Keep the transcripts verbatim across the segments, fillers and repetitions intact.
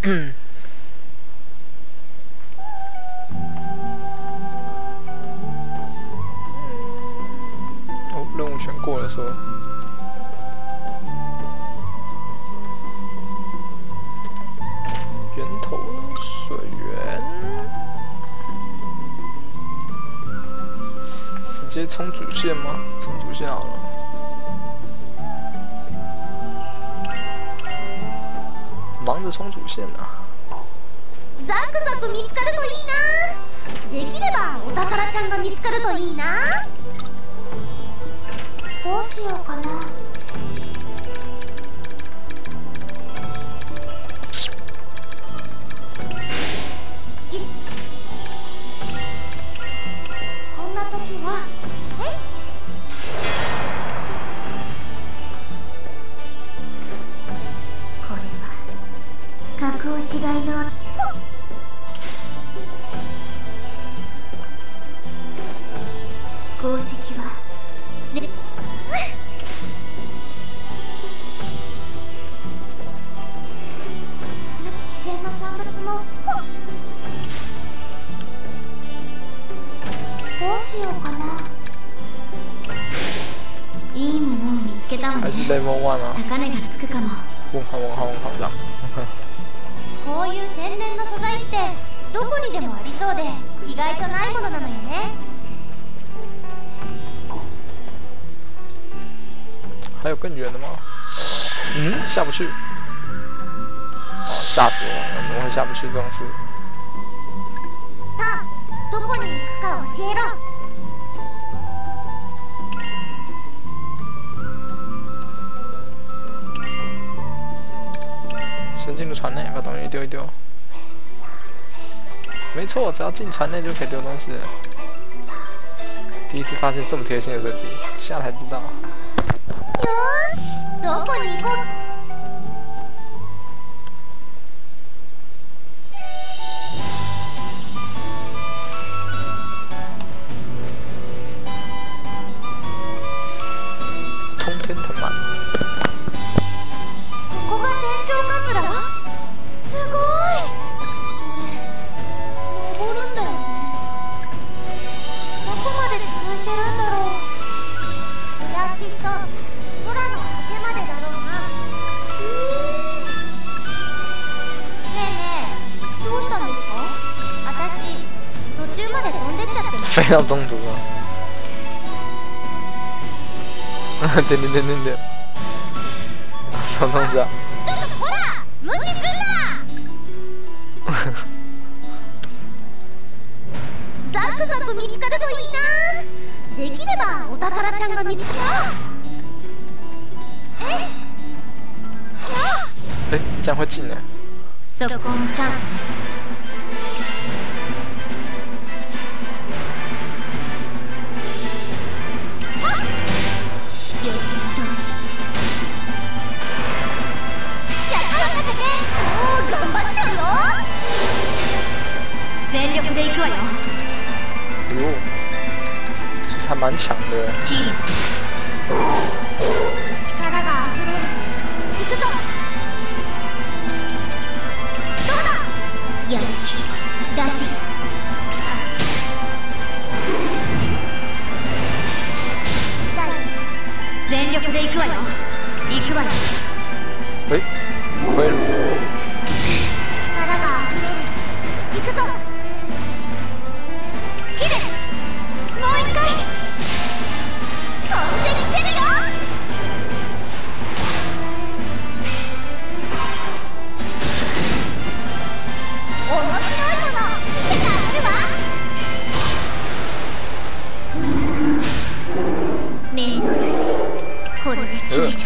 哦，任务全过了说。源头水源，直接冲主线吗？冲主线好了。 忙着冲主线呢、啊。 ザクザク見つかるといいな。できればお宝ちゃんが見つかるといいな。どうしようかな。こんな時は、え？これは。 加工しがいの鉱石はね自然の産物もどうしようかな。いいものを見つけたわね。高値がつくかも。 问号问号问号这样。 こういう天然の素材ってどこにでもありそうで意外とないものなのよね。 还有更远的吗？嗯，下不去。哦，吓死我了！怎么会下不去这种事？ さあ、どこに行くか教えろ。 先进入船内，把东西丢一丢。没错，只要进船内就可以丢东西了。第一次发现这么贴心的设计，下来才知道。 よーし、どこに行こう。 通天藤蔓。 ここが天井カツラ？すごい。これ登るんだよね。どこまで続いてるんだろう。そりゃきっと空の果てまでだろうな。ねえねえ、どうしたんですか？私途中まで飛んでっちゃってます。 飞到中途了。点点点点点。什么东西啊？ ちょっとほら、無視すんな。ザクザク見つかるといいな。できればお宝ちゃんが見つかる。え？ 哎，这样会进呢。 速攻のチャンスね。予想通り。頑張っちゃうよ。全力で行くわよ。 哟，其实还蛮强的。 キリ。力が溢れる。行くぞ。どうだ。やる気出し。発射。全力で行くわよ。行くわよ。 哎，亏了。 力が溢れる。行くぞ。キレ。もう一回。飛んでみせるよ。面白いもの見せてあげるわ。面倒だし、これで切れる。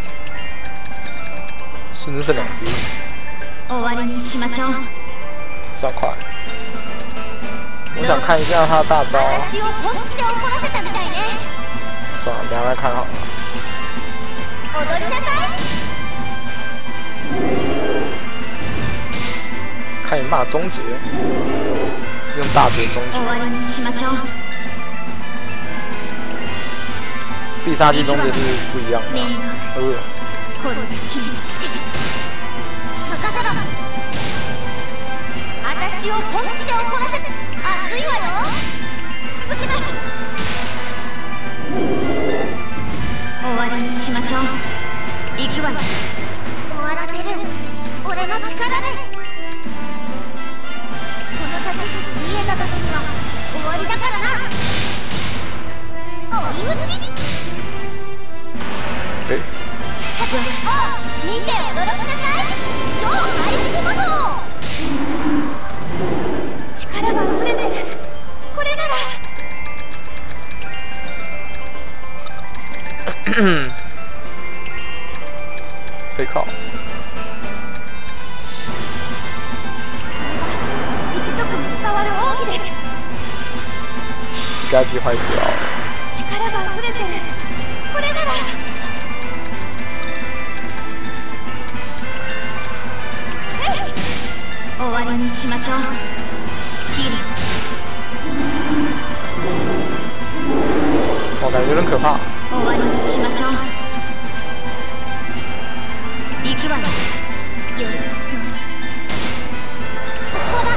甚至是两只。 終わりにしましょう。 这样快。我想看一下他的大招啊。 私を本気で怒らせたみたいね。 算了，等下再看好了。 踊りなさい。 看你骂终结，用大绝终结。 終わりにしましょう。 必杀技终结是不一样的、啊。呃。 これで切れる。任せろ。 私を本気で怒らせて熱いわよ。続きます。終わりにしましょう。行くわよ。終わらせる俺の力で。この立ち筋見えた時には終わりだからな。追い打ち。 え見て驚きなさい。超回復魔法。力が溢れてる。これなら背靠。 一族に伝わる奥義です。 应该必坏掉了。 力が溢れてる。これなら。終わりにしましょう。ヒーリング。 我感觉有点可怕。 終わりにしましょう。行くわよ。予測通り。ここだ。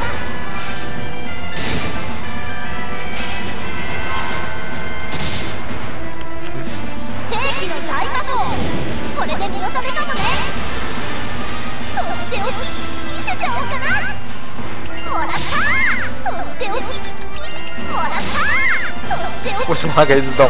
世紀の大魔法。これで見納めかもね。とっておき見せちゃおうかな。もらった。とっておき見せもらった。とっておき。 为什么它可以一直动？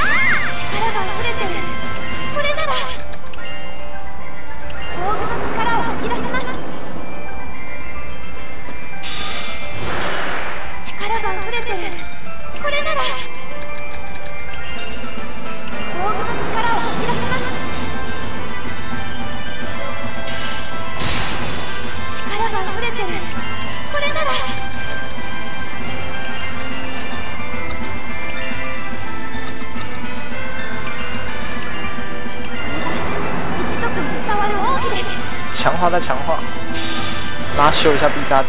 强化再强化，拉修一下必杀技。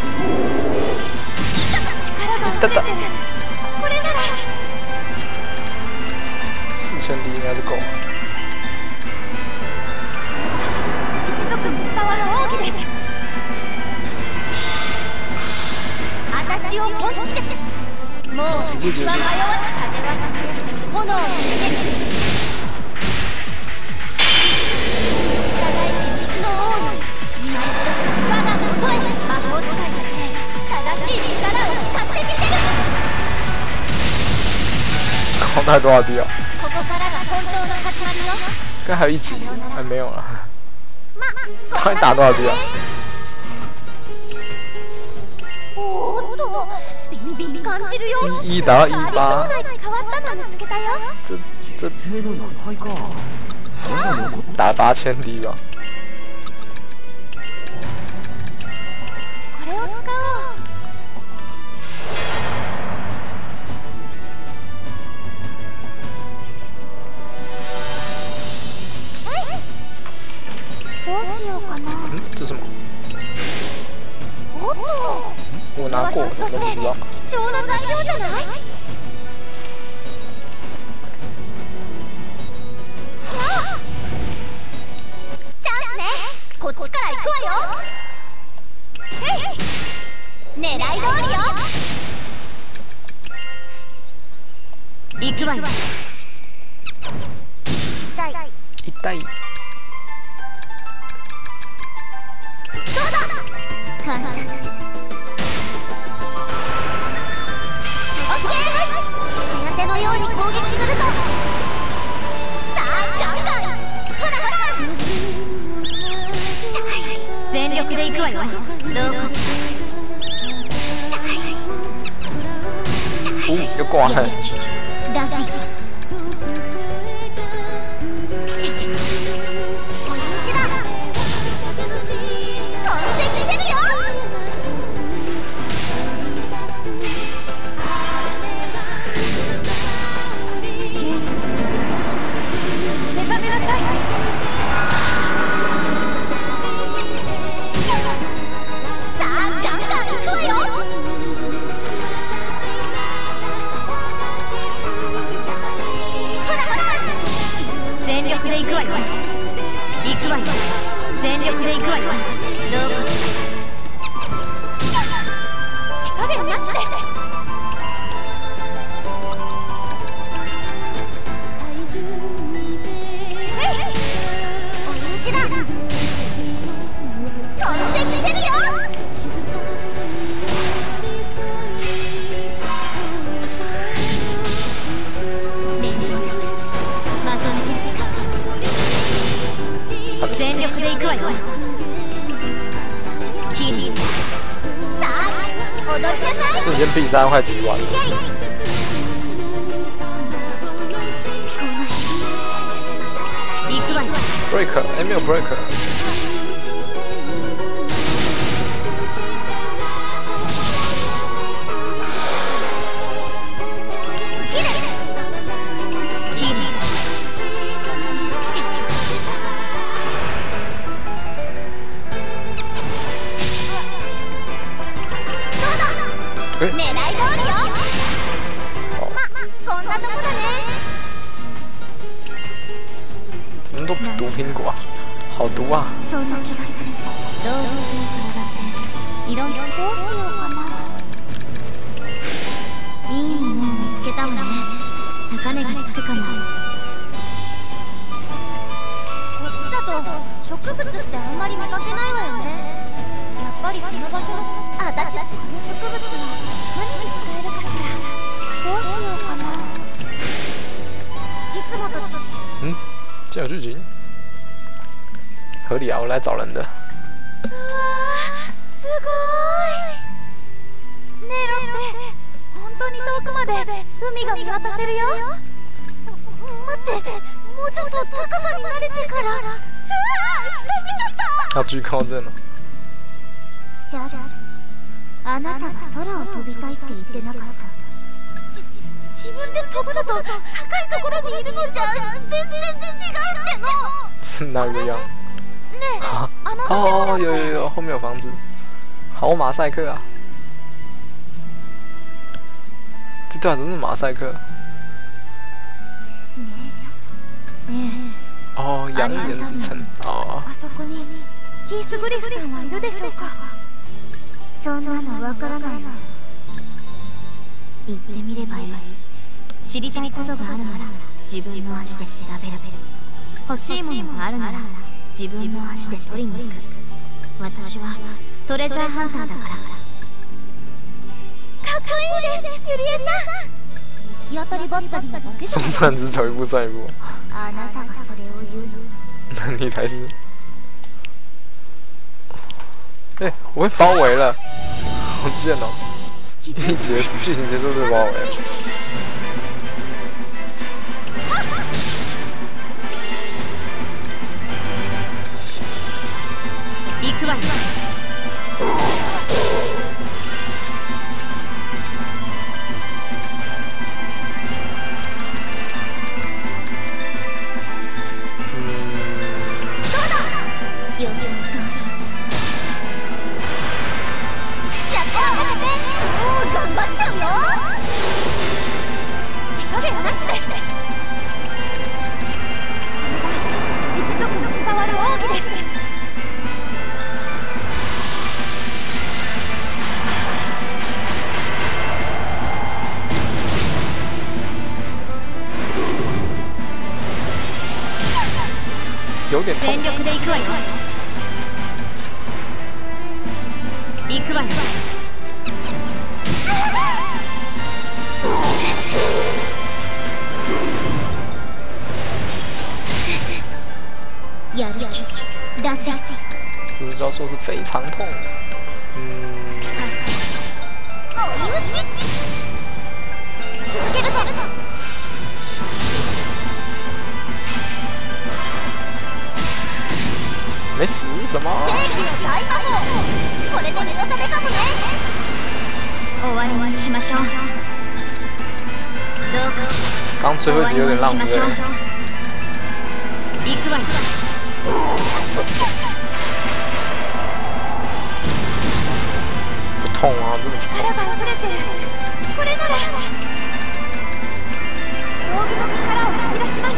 等等，四千 D 应该是够。 一族に伝わる奥義です。私を本気で。もう私は迷わず風はさせ、炎を受ける。 空带多少滴啊？ ここからが本当の始まりよ。 刚还有一集，还没有了。他打多少滴啊？ おーっと、ビンビン感じるよ。 一打到一八。 変わったの見つけたよ。 这这打八千 D 吧。 これを使おう。どうしようかな。 嗯，这是什么？ おっと。 我拿过，我都不知道。 貴重な材料じゃない？チャンスね。こっちから行くわよ。狙い通りよ。行くわよ。痛い。 痛い。 どうだ。簡単だね。オッケー。颯のように攻撃するぞ。さあガンガン。ほらほら。全力で行くわよ。どうかし哦，又挂了。 出し。ちち。お湯打ちだ。飛んでみせるよ。目覚めなさい。さあガンガン行くわよ。全力で行くわよ。行くわよ。全力で行くわよ。どうかしら。 瞬间比赛快击完了。break， 哎、欸，没有 break。狙い通りよ。ま、こんなとこだね。怎么都不毒苹果啊？好毒啊！そんな気がする。動物に比べていろいろどうしようかな。いいものを見つけたわね。高値がつくかも。こっちだと植物ってあんまり見かけないわよね。やっぱりこの場所のあたしこの植物は何に使えるかしら。どうしようかな。いつもと嗯，这有剧情，合理啊！我来找人的。うわー、すごい。ねえロッテ、本当に遠くまで海が見渡せるよ。待って、もうちょっと高さに慣れてから。うわー、下見ちゃった。要居高症了。シャル、あなたは空を飛びたいって言ってなかった。自分で飛ぶのと高いところにいるのじゃ全然違うっての。哪个样？ねえ、あの哦，有有有，后面有房子，好马赛克啊！这对啊，真是马赛克。哦，羊眼之城哦。あそこにキースグリフさんはいるでしょうか？そんなのわからないわ。言ってみればいい。知りたいことがあるなら自分の足で調べる。欲しいものがあるなら自分の足で取りに行く。私はトレジャーハンターだから。かっこいいです、ゆりえさん。行き当たりばったりなだけじゃない。そんなん子走一步算一步。あなたがそれを言うの。你才是。哎、欸，我被包围了，好贱哦！一结剧情结束就被包围了。行くわよ。有点痛。全力で行くわよ。行くわよ。やる気出せ。此招说是非常痛。嗯。追い打ち。続けるぞ。没死什么？正義の大魔法。これで目の覚めかもね。終わりにしましょう。どうかしら。刚最后一集有点浪费。行くわよ。不痛啊，真的。力が溢れてる。これなら道具の力を吐き出します。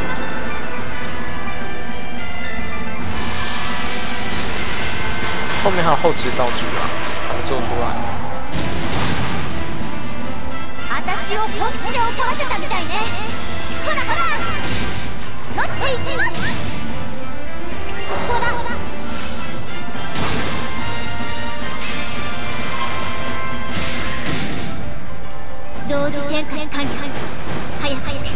后面还有后期道具啊，还没做出来。私を本気で怒らせたみたいね。ほらほら、乗っていきます。ここだ。同時展開完了。早くして。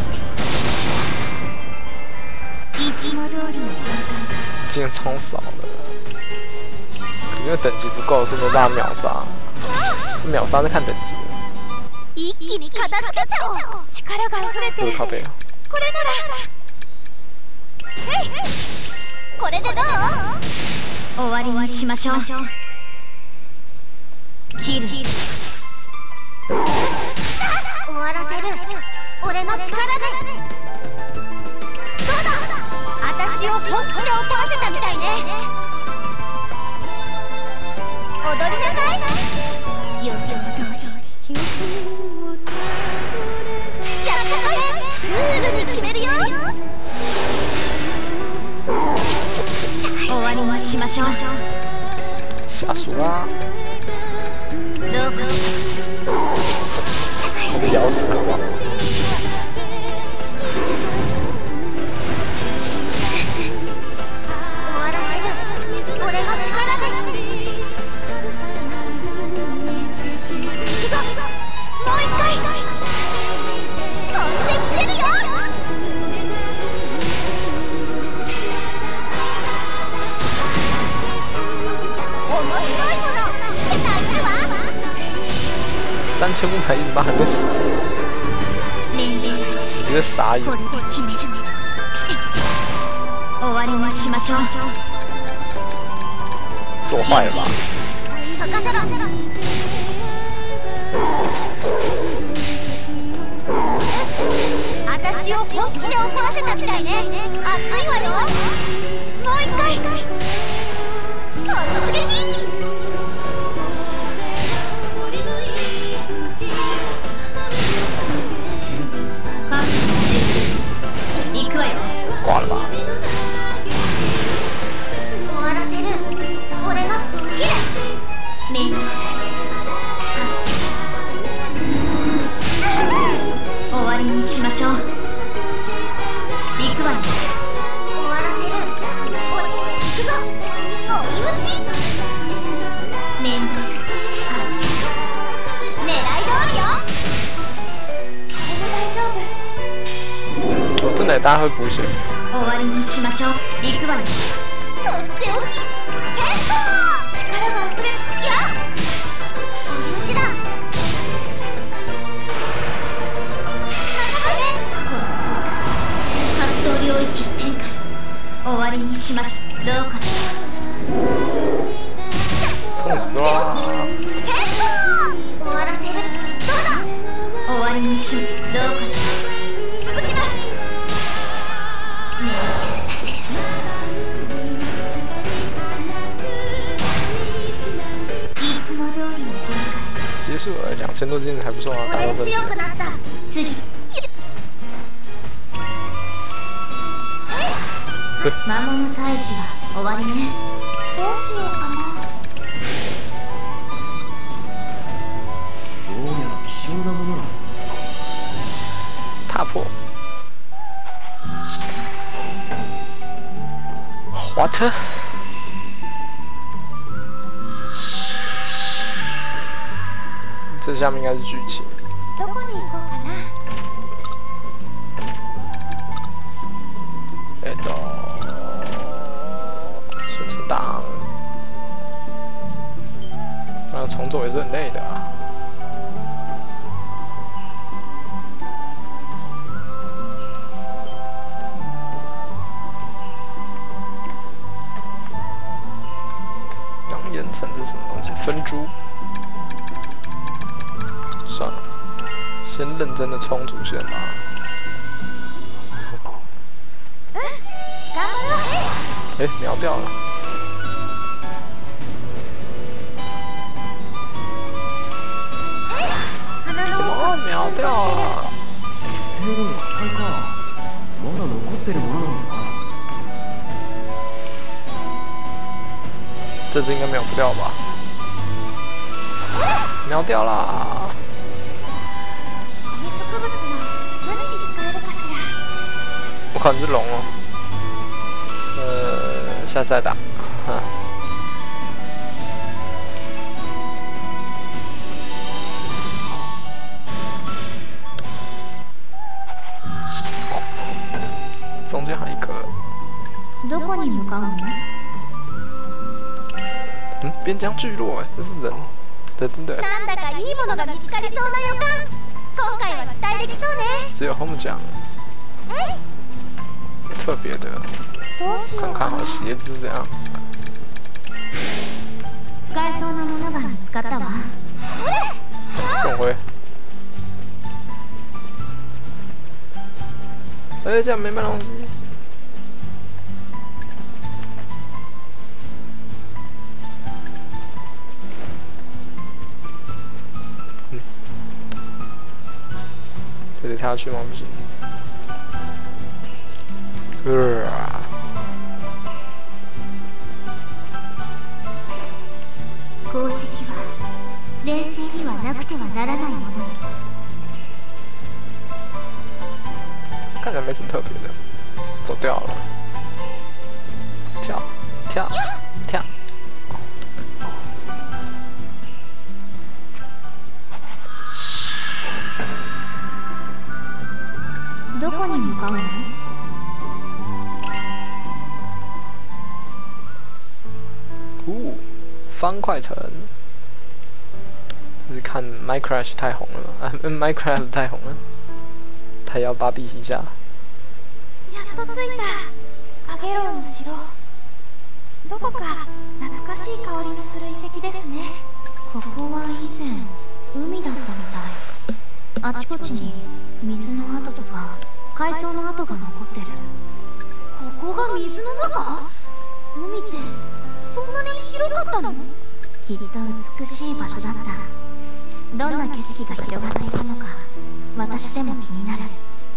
いつも通りの展開。今天超少的。因为等级不够，所以没办法秒杀。 秒杀是看等级的。 一気に片付けちゃおう。 力が溢れてる。これなら。 これでどう？終わりにしましょう。キル。終わらせる。俺の力で。どうだ。私を本気で怒らせたみたいね。踊りなさい。予想通り。やったね。ルールに決めるよ。終わりにしましょう。 下属啦。 どうかしら。 我被咬死了吧？ 終わらせる。俺の力で。行くぞ。もう一回。飛んできてるよ。面白いもの見せてあげるわ。 三千五百一十八还没死，直接傻眼。做坏了吧？ 私を本気で怒らせたみたいね。熱いわよ。もう一回。突撃。 挂了吧？ 終わらせる。俺のキレ。面倒だし。発射。終わりにしましょう。行くわよ。終わらせる。おい、行くぞ。追い打ち。面倒だし。発射。狙い通りよ。大丈夫。 真的大家会补血。 終わりにしましょう。行くわよ。とっておき。チェスト。力が溢れる。や。追い打ちだ。活動領域展開。終わりにしましょう。どうかしら。 痛死了。 チェスト。終わらせる。どうだ。終わりにし。どうかしら。続きます。 结束了，两千多斤还不错啊，打到这里。 魔物退治は終わりね。どうしようかな。 どうやら希少なものだ。 踏破。What？ 这下面应该是剧情。 どこに行こうかな。 えっと，顺存档，然后重做也是很累的啊。钢岩层是什么东西？分珠。算了，先认真的冲主线吧。哎，秒掉了！什么秒掉了？ 実勢の野菜か。まだ残ってるものなんだな。 这只应该秒不掉吧？秒掉啦！我靠，你是龙哦！呃，下次再打。哈。中间还有一颗。 どこに向かうの？ 嗯，边疆聚落哎，这是人对对对。 なんだかいいものが見つかりそうな予感。今回は期待できそうね。 只有 home 奖。特别的。看看好鞋子这样。 使えそうなものが見つかったわ。 滚回。哎，这样没卖东西。嗯，这得跳下去吗？不行。呃、啊。 鉱石は冷静にはなくてはならないもの。 看起来没什么特别的，走掉了，跳跳跳。 どこに向かうの？ 哦，方块城。就是看 Minecraft 太红了嘛，啊 ，Minecraft 太红了。他要芭比一下。 やっと着いた。カゲロウの城。どこか懐かしい香りのする遺跡ですね。ここは以前海だったみたい。あちこちに水の跡とか海藻の跡が残ってる。ここが水の中？海ってそんなに広かったの？きっと美しい場所だった。どんな景色が広がっていたのか私でも気になる。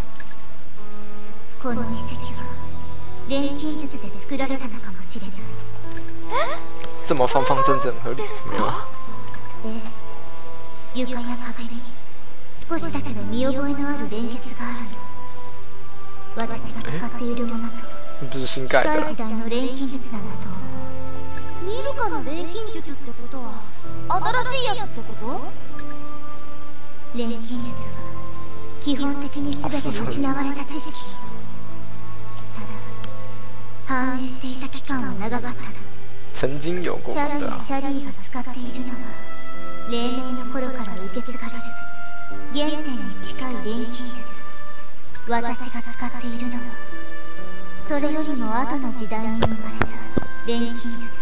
この遺跡は錬金術で作られたのかもしれない。え？ 这么方方正正合理没有？ ええ、床や壁に少しだけど見覚えのある連結があるの。私が使っているものと近い時代の錬金術なんだと思う。ミルカの錬金術ってことは新しいやつってこと？錬金術は基本的に全て失われた知識。ただ反映していた期間は長かったな。 曾经有过シャルやシャリーが使っているのは黎明の頃から受け継がれる原点に近い錬金術。私が使っているのはそれよりも後の時代に生まれた錬金術。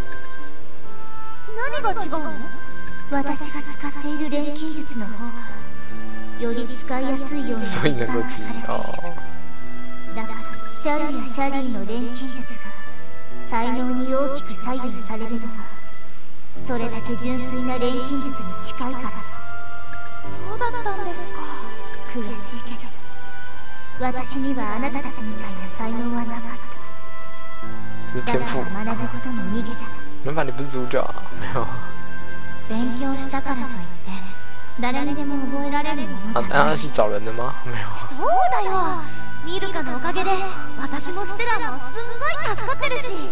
何が違うの？私が使っている錬金術の方がより使いやすいように所以能够记忆哦。 だからシャルやシャリーの錬金術が才能に大きく左右されるのはそれだけ純粋な錬金術に近いから。そうだったんですか。悔しいけど私にはあなたたちみたいな才能はなかった。だから学ぶことに逃げたな。 没把你不是主角啊？没有。 勉強したからといって誰にでも覚えられるものじゃない。 あ、あ去找人的吗？没有。 そうだよ。ミルカのおかげで私もステラもすごい助かってるし。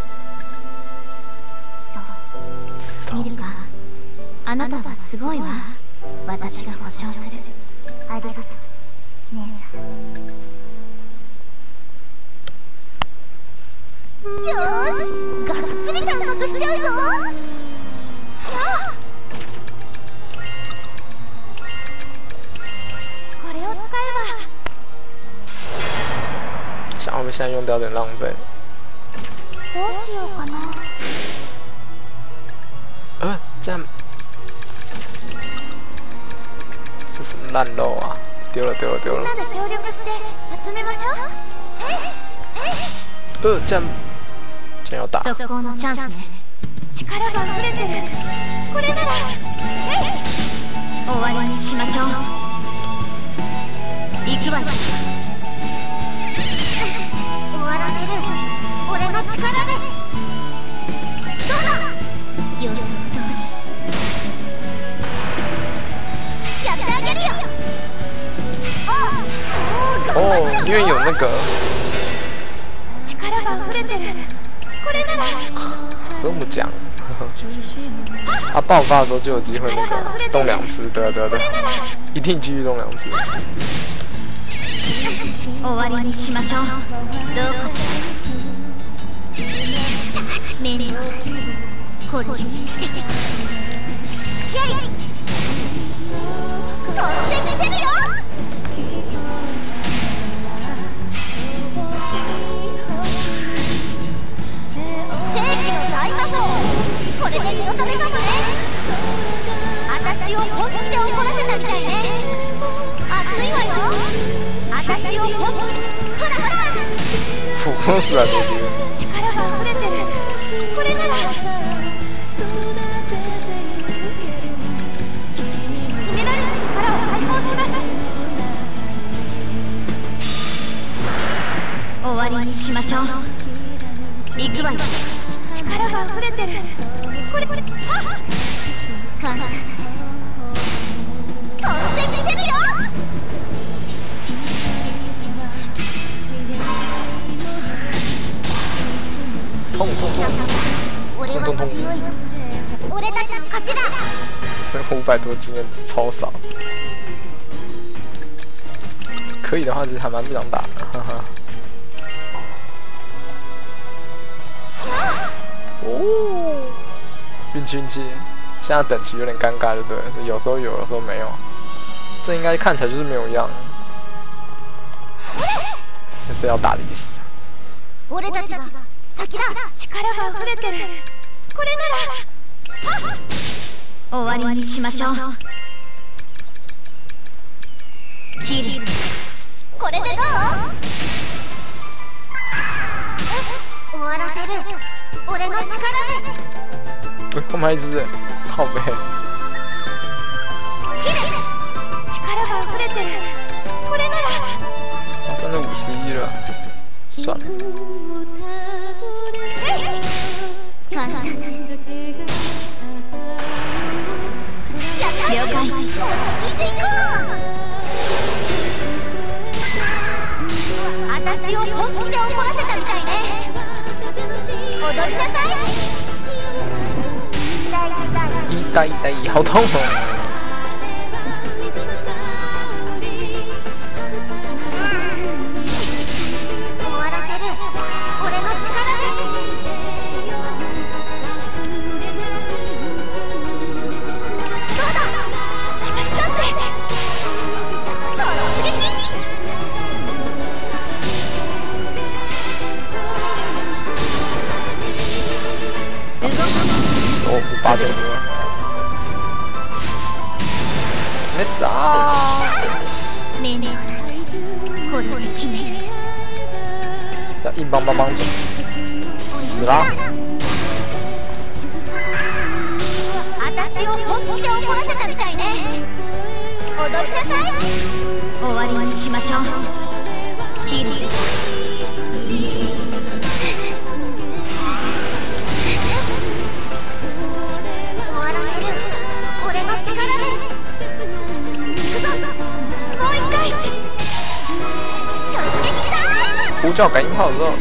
そう。ミルカ、あなたはすごいわ。私が保証する。ありがとう、姉さん。よーし、がっつり探索しちゃうぞ。これを使えば。 想我们现在用掉有点浪费。 どうしようかな。 呃，这样是什么烂肉啊？丢了丢了丢了。 みんなで協力して集めましょう。 呃，这样。速攻のチャンスね。力が溢れてる。これなら終わりにしましょう。行くわよ。終わらせる。俺の力で。どうだ。予想通り。やってあげるよ。 哦，因为有那个。 力が溢れてる。 和睦讲，他爆发的时候就有机会那个动两次，对啊对啊对啊，一定继续动两次。 終わりにしましょう。どうかしら。面倒だし、これで突きり飛んでみせるよ。正義の大魔法、これで見納めかもね。私を本気で怒らせたみたいね。熱いわよ。私を本気、ほらほら。 不公死了，这是。 力が溢れてる。これなら。秘められた力を解放します。終わりにしましょう。行くわよ。力が溢れてる。これこれ。あっ。簡単。飛んでみせるよ。 痛痛痛！ 俺は強いぞ。俺たちの勝ちだ。 五百多经验超少，可以的话其实还蛮不想打的，哈哈。哦，运气运气，现在等级有点尴尬，就对了，有时候有，有时候没有。这应该看起来就是没有样，就是要打的意思。 俺たちが先だ。力が溢れてる。これなら。終わりにしましょう。キリ。これでどう？終わらせる。俺の力で。 哎，后面一只，靠背。 キリ。力が溢れてる。これなら。 哦，真的五十一了，算了。 簡単。了解。落ち着いていこう。私を本気で怒らせたみたいね。踊りなさい。 一打一打一，好痛哦！ 終わらせる。俺の力で。 哦，八点多，没事啊。 命令を出し、これで決める。 要硬邦邦邦走，死啦！ 私を本気で怒らせたみたいね。踊りなさい。終わりにしましょう。キリ。 呼叫感应炮之后，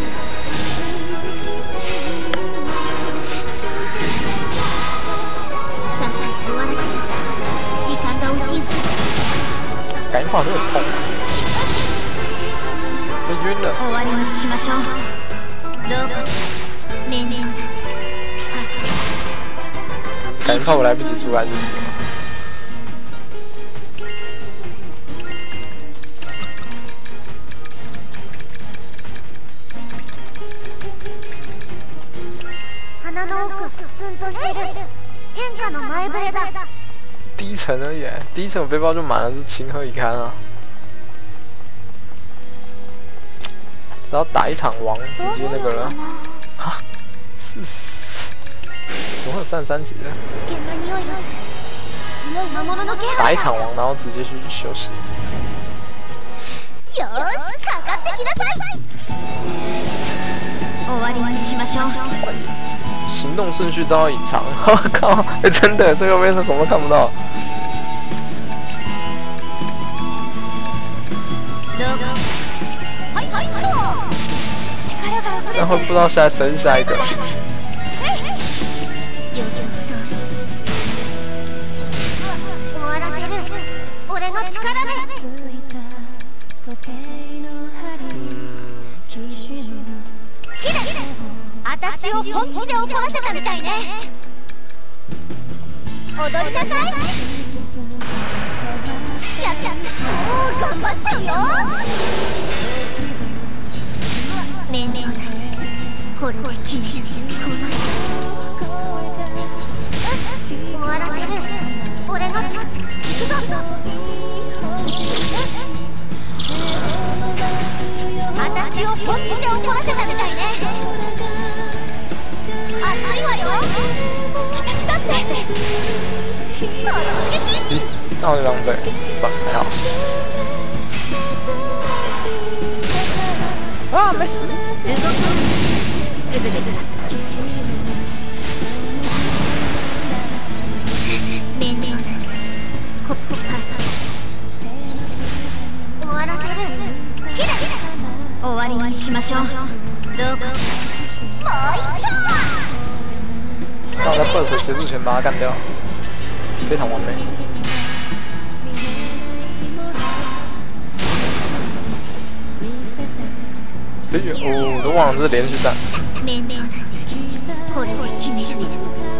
感应炮真的很痛，被晕了。感应炮我来不及出来就死了。第一层而已，第一层我背包就满了，是情何以堪啊！然后打一场王，直接那个了，哈，四十，怎么会有三十三级的？打一场王，然后直接去休息。 よし、かかってきなさい。終わりにしましょう。 行动顺序遭到隐藏，我靠！哎、欸，真的，这个为什么什么都看不到？这样会不知道下谁是下一个。 私を本気で怒らせたみたいね。 踊りなさい。やったもう頑張っちゃうよ。面々だしこれで決める。終わらせる。俺のチャンス行くぞ。私を本気で怒らせたみたいね。熱いわよ。私だって突撃。 这样就浪费，算了，还好。啊，没死。 すぐでく。面々だしここ発射。終わらせる。ひら終わりにしましょう。どうかしら。もう一丁。 那我在 burst 结束前把他干掉，非常完美。哎呦，哦，我都忘了这是连续战。 面々だしこれで決める。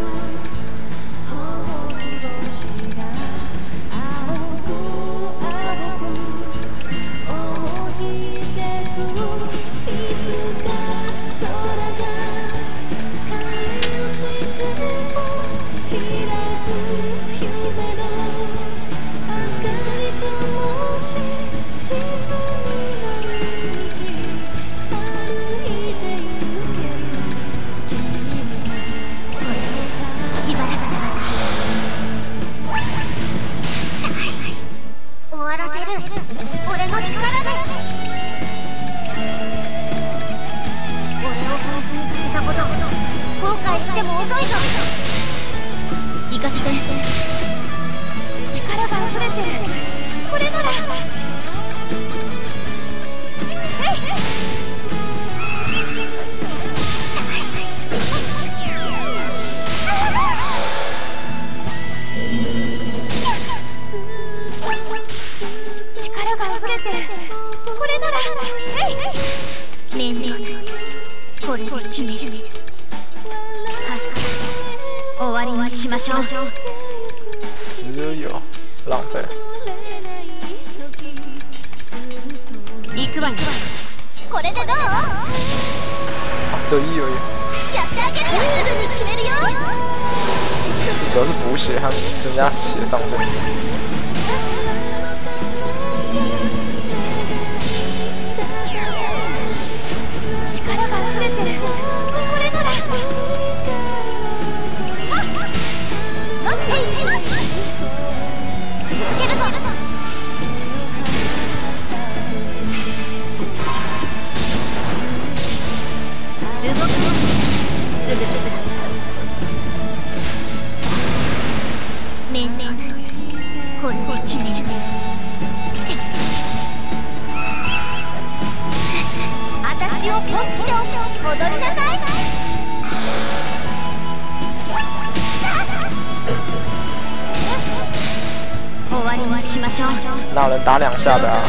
しても遅いぞ。行かせて。力が溢れてる。これなら。力が溢れてる。これなら。面々だし、これで決める。終わりにしましょう。 只有浪费。 行くわよ。これでどう？ あ、只有一而已。 やってあげる。すぐに決めるよ。 主要是补血和增加血上限。 力が溢れてる。これなら。私を本気で踊りなさい。終わりにしましょう。 哪有人打两下的啊？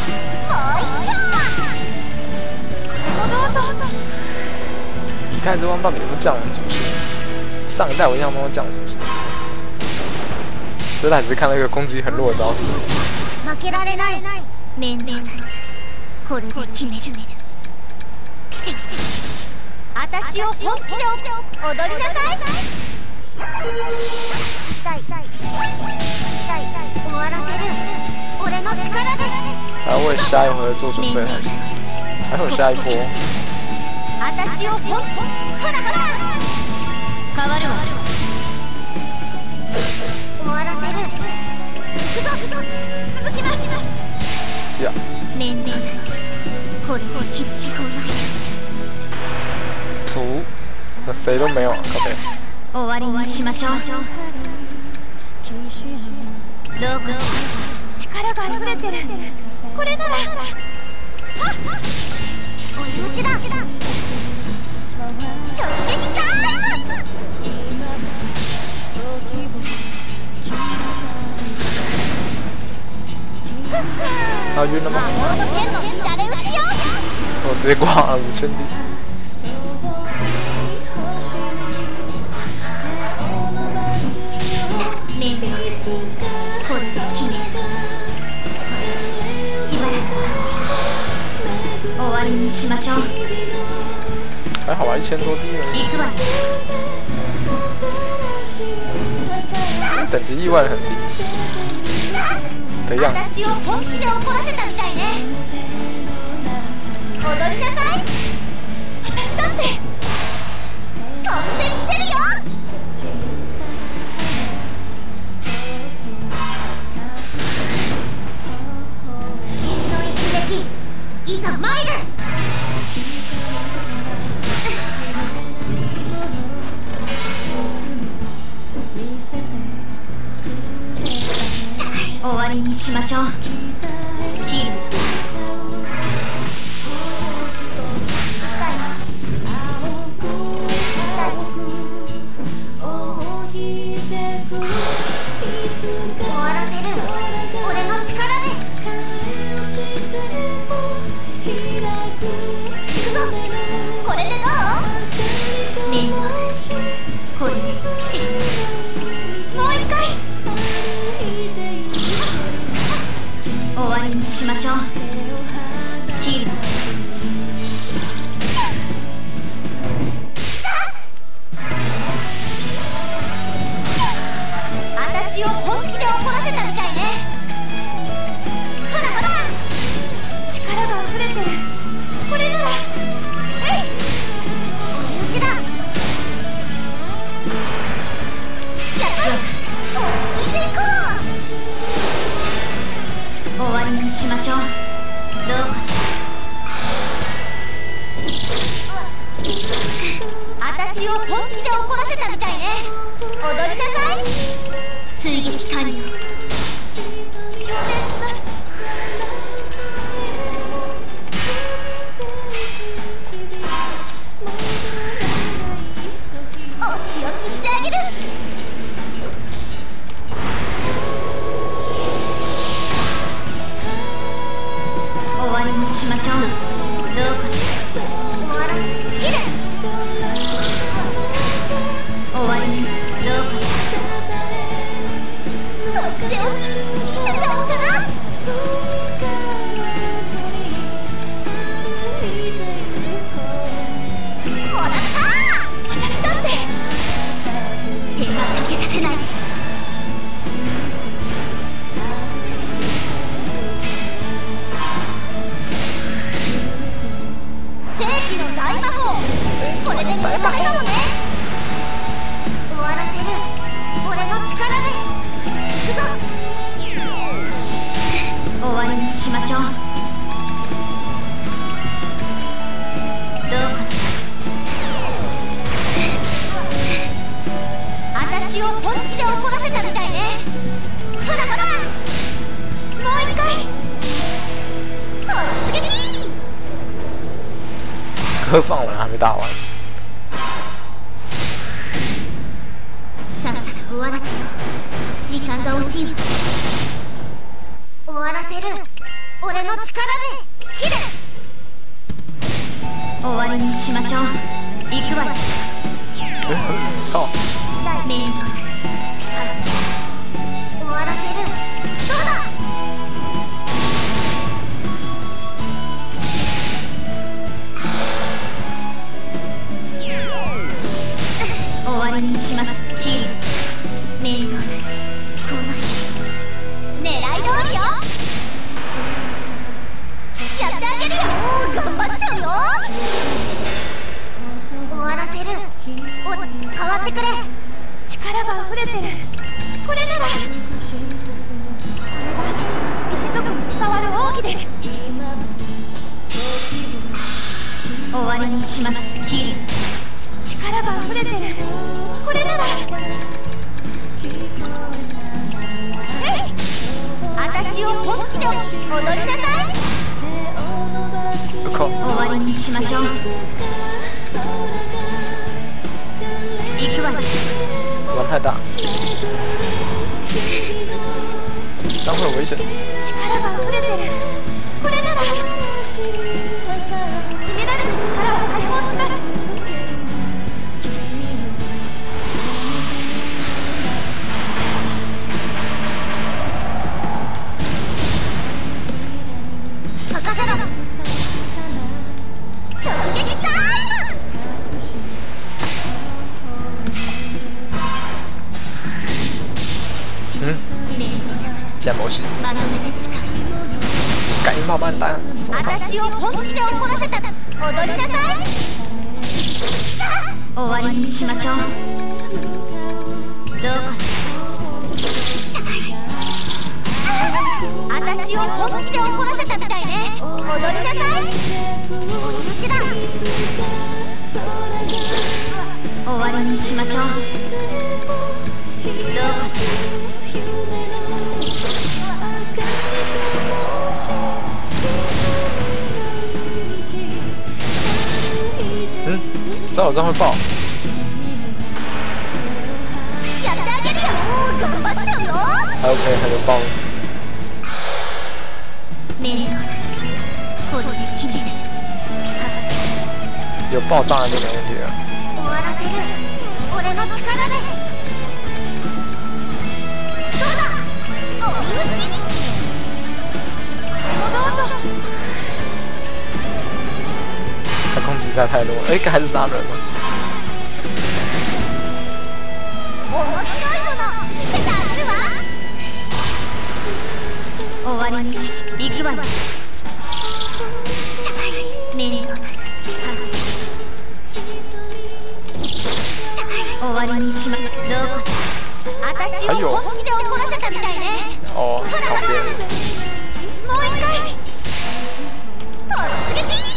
一代之王到底有没有这样的出现？上一代我印象中这样出现，这代只是看到一个攻击很弱的招式。 負けられない。面々だし、これで決める。ちっち。私を本気で踊りなさい。痛い痛い。終わらせる。俺の力で。 还要为下一回合做准备，还是还有下一波。 私を本気。ほらほら。変わるわ。終わらせる。行くぞ行くぞ。続きます。 いや。 面々だし、これを決める。 图，那谁都没有，靠背。 終わりにしましょう。どうかしら。力が溢れてる。これなら。追い打ちだ。直撃タイム。 他晕了吗？ 魔の剣の乱れ打ちよ。 我直接挂了五千滴。 しましょう。 还好吧，一千多滴而已。 行くわ。 等级意外很低。怎样？ 私を本気で怒らせたみたいね。踊りなさい。私だって飛んでみせるよ。先の一撃、いざ参る。終わりにしましょう。キル。終わらせる。俺の力で。行くぞ。これでどう？面倒だし。これでチッ。もう一回。終わりにしましょう。キル。私を本気で怒らせたみたいね。ほらほら、力が溢れてる。これならえい、お友達だ。やった。落ち着いていこう。終わりにしましょう。どうかしら。私を本気で怒らせたみたいね。踊りなさい。追撃完了。表明します。お仕置きしてあげる。終わりにしましょう。どうかしら。終わらせ切る。終わりにしどうかしら。とっておき見せちゃおうかな。もらった。私だって手がかけさせない。正義の大魔法、これで見納めかもね。終わらせる。俺の力で。行くぞ。終わりにしましょう。どうかしら。私を本気で怒らせたみたいね。ほらほら、もう一回。おすげに。 歌放完还没打完。 さっさと終わらせよ。時間が惜しいの。終わらせる。俺の力で切る。終わりにしましょう。行くわよ。 え、到。 面倒だし発射。終わらせる。どうだ。終わりにします。キル。面倒だし来ない。狙い通りよ。やってあげるよ。頑張っちゃうよ。終わらせる。お変わってくれ。力が溢れてる。これなら。これは一族に伝わる奥義です。終わりにします。キル。力が溢れてる。これなら。えい、私を本気で踊りなさい。終わりにしましょう。行くわよ。 玩太大，这样会很危险。 力が溢れてる。これなら。秘められた力を解放します。任せろ。 把你打很松。 私を本気で怒らせた。踊りなさい。終わりにしましょう。どうかしら。私を本気で怒らせたみたいね。踊りなさい。お打ちだ。終わりにしましょう。どうかしら。 嗯，这好像会爆。 やってあげるよ。頑張っちゃうよ。 还 OK， 还能爆。 面倒だし、これで決める。 有爆上来就没问题了。 終わらせる。俺の力で。どうだ。お打ち。どうぞ。 他攻击实在太多，哎，还是杀人了。 面白いもの見せてあげるわ。終わりにし、行くわよ。面倒だし、終わりにしま、どうかしら。私を本気で怒らせたみたいね。 哦，旁边。 もう一回。突撃。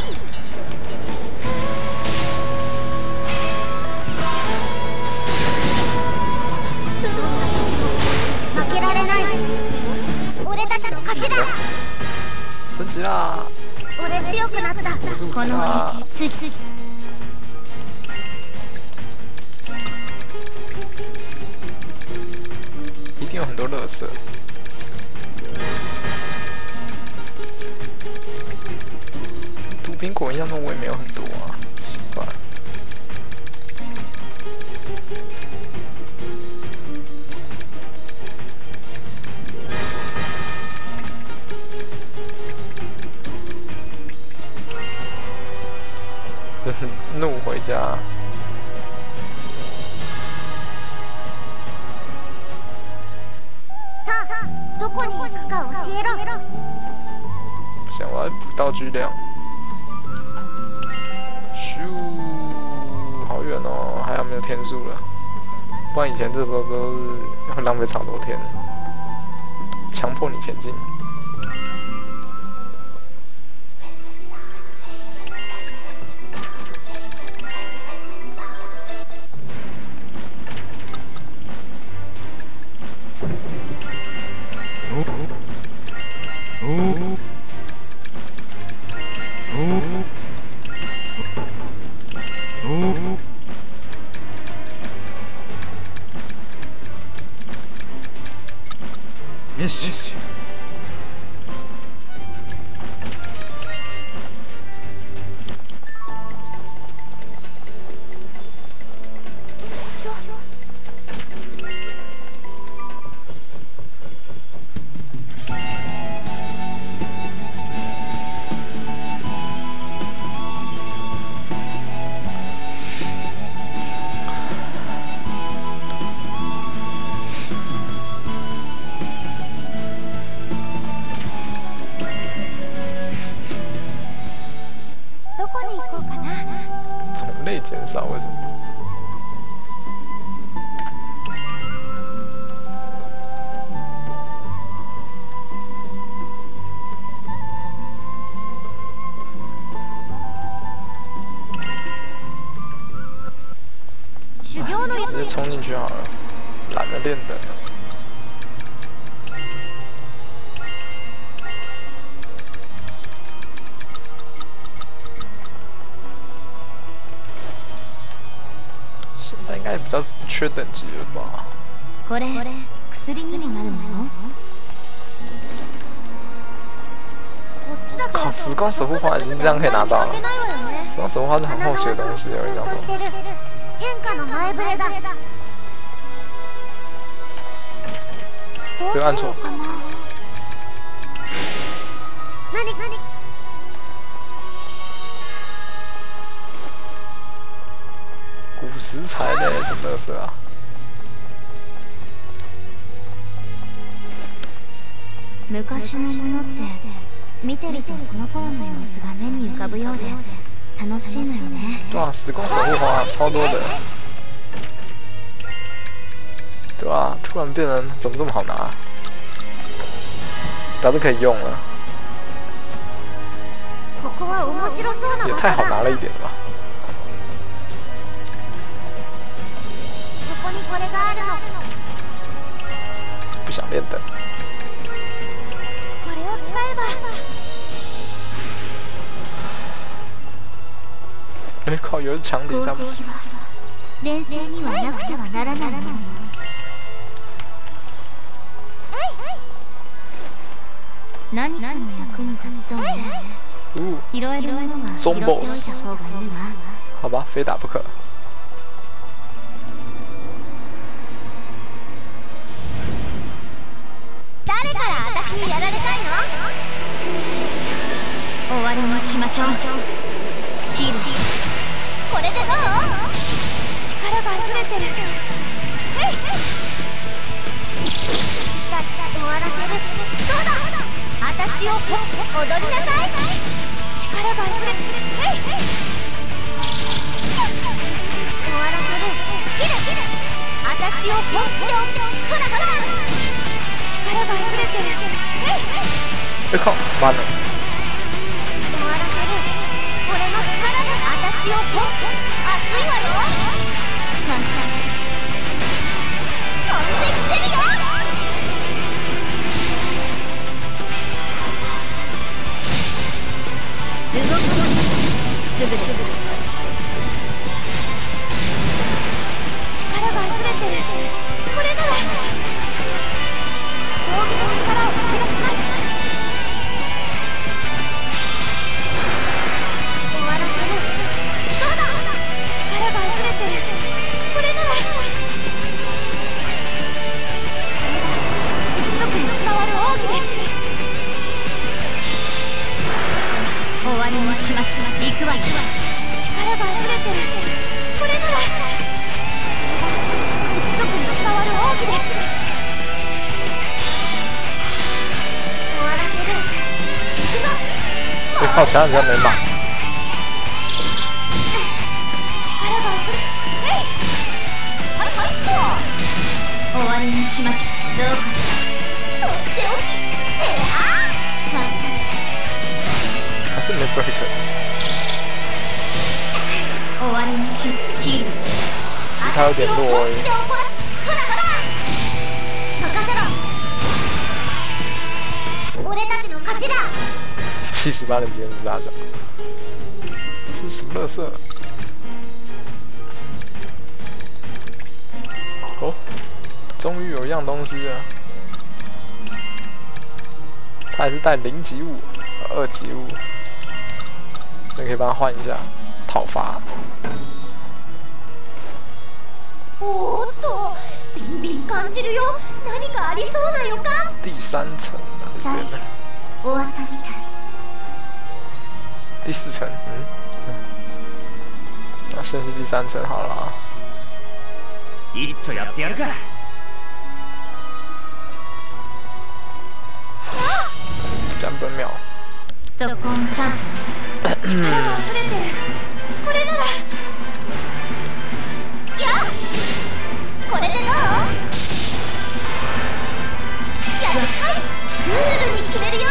負けられない。俺たちの勝ちだ。 升级啦！ 俺強くなった。この次次。 一定有很多垃圾。毒苹果印象中我也没有很多啊，奇怪。怒回家。 さあ、どこに行くか教えろ。 不行，我要补道具量。咻，好远哦，还好没有天数了，不然以前这时候都是会浪费超多天，强迫你前进。 よし。 减少为什么？直接冲进去好了，懒得练等了。现在应该比较缺等级了吧？ これ薬にもなるのよ。 靠，时光守护花已经这样可以拿到了。时光守护花是很后期的东西，有一张说。 変化の前触れだ。 不要按错。 何何？ 古食材嘞，真的是啊。 昔のものって見てるとその頃の様子が目に浮かぶようで楽しいのよね。 对啊，时空守护花超多的。对啊，突然变成怎么这么好拿？表示可以用了。也太好拿了一点了吧？不想练等。哎靠！有人墙底下不是？ 冷静にはなくてはならないの。何かの役に立ちそうね。拾えるものは拾っておいた方がいいわ。 好吧，非打不可。 誰から私にやられたいの？終わりにしましょう。ヒール。これでどう？力が溢れてる。えい。だった終わらせる。どうだ？私を踊りなさい。力が溢れてる。えい。終わらせる。ヒル。私を本気でほらほら。力が溢れてる。えい。 え靠，完了。 終わらせる。俺の力で私を本気。熱いわよ。簡単。飛んでみせるよ。動くよ。すぐです。力が溢れてる。これなら道具の力を引き出します。終わらせる。どうだ？力が溢れてる。これなら一族に伝わる奥義です。終わりにしましょう。行くわよ。力が溢れてる。これなら一族に伝わる奥義です。終わらせる。行くぞ。 别靠墙，人家没马。 力が溢れ。えい。はいはいっと。終わりにしましょう。どうかしら。とっておき。てあ。 还是没 break。 終わりにしヒール。 他有点弱而已。 ほらほら。任せろ。俺たちの勝ちだ。 七十八的别人是大奖。这是什么乐色？哦，终于有一样东西了。他还是带零级物、二级物，这可以帮他换一下讨伐。 おーっと、ビンビン感じるよ。何かありそうな予感。 第三层啊，这边的。 終わったみたい。 第四层，嗯，那先去第三层好了。 一丁やってやるか。 江本秒。 速攻チャンス。力が溢れてる。これなら。やっ。これでどう？やったい。クールに決めるよ。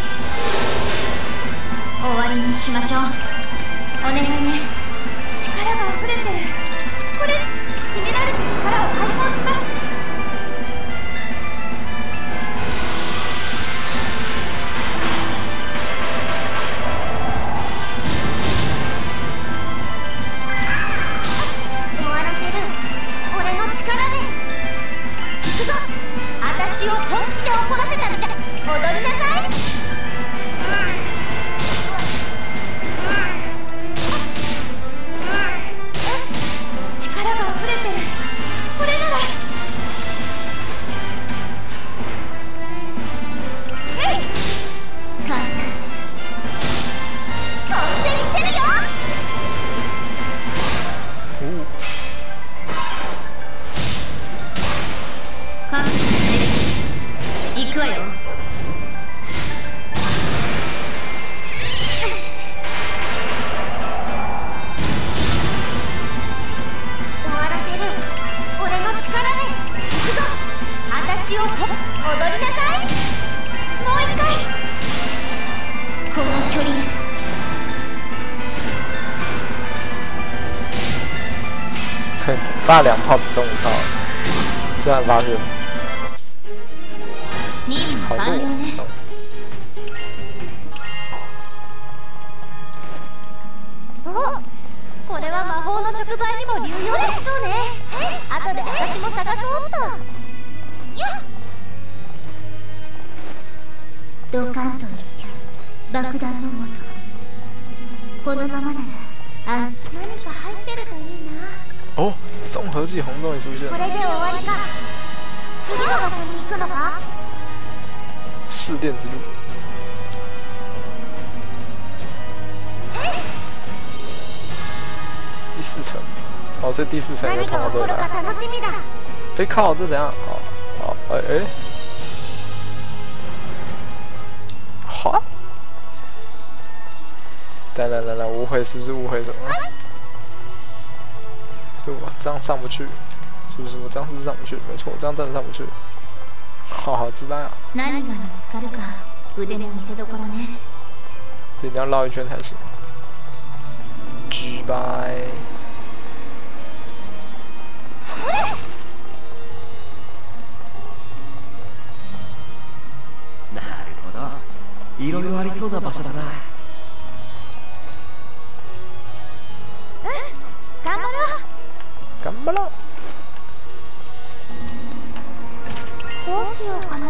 終わりにしましょう。お願いね。力が溢れてる。これ秘められた力を解放します。力が溢れてる。 发两炮只中一炮，虽然发现。好弱。 お、これは魔法の触媒にも流用できそうね。後で私も探そうっと。やっ。ドカンといっちゃう。爆弾の元。このままなら、あ、何か入ってるといいな。 哦，综合技红终于出现了。 これで終わりか。次の場所に行くのか？ 试炼之路。第四层，哦，所以第四层就通到这里来。哎靠，这怎样？好，好，哎哎，好。等等等等，误会是不是误会什么？是我这样上不去，是不是？我这样是不是上不去？没错，我这样真的上不去。好好鸡掰啊！ 何が見つかるか、腕の見せ所ね。 一定要绕一圈才行。鸡掰。 なるほど。いろいろありそうな場所だな。 頑張ろう。 頑張ろう。 どうしようかな。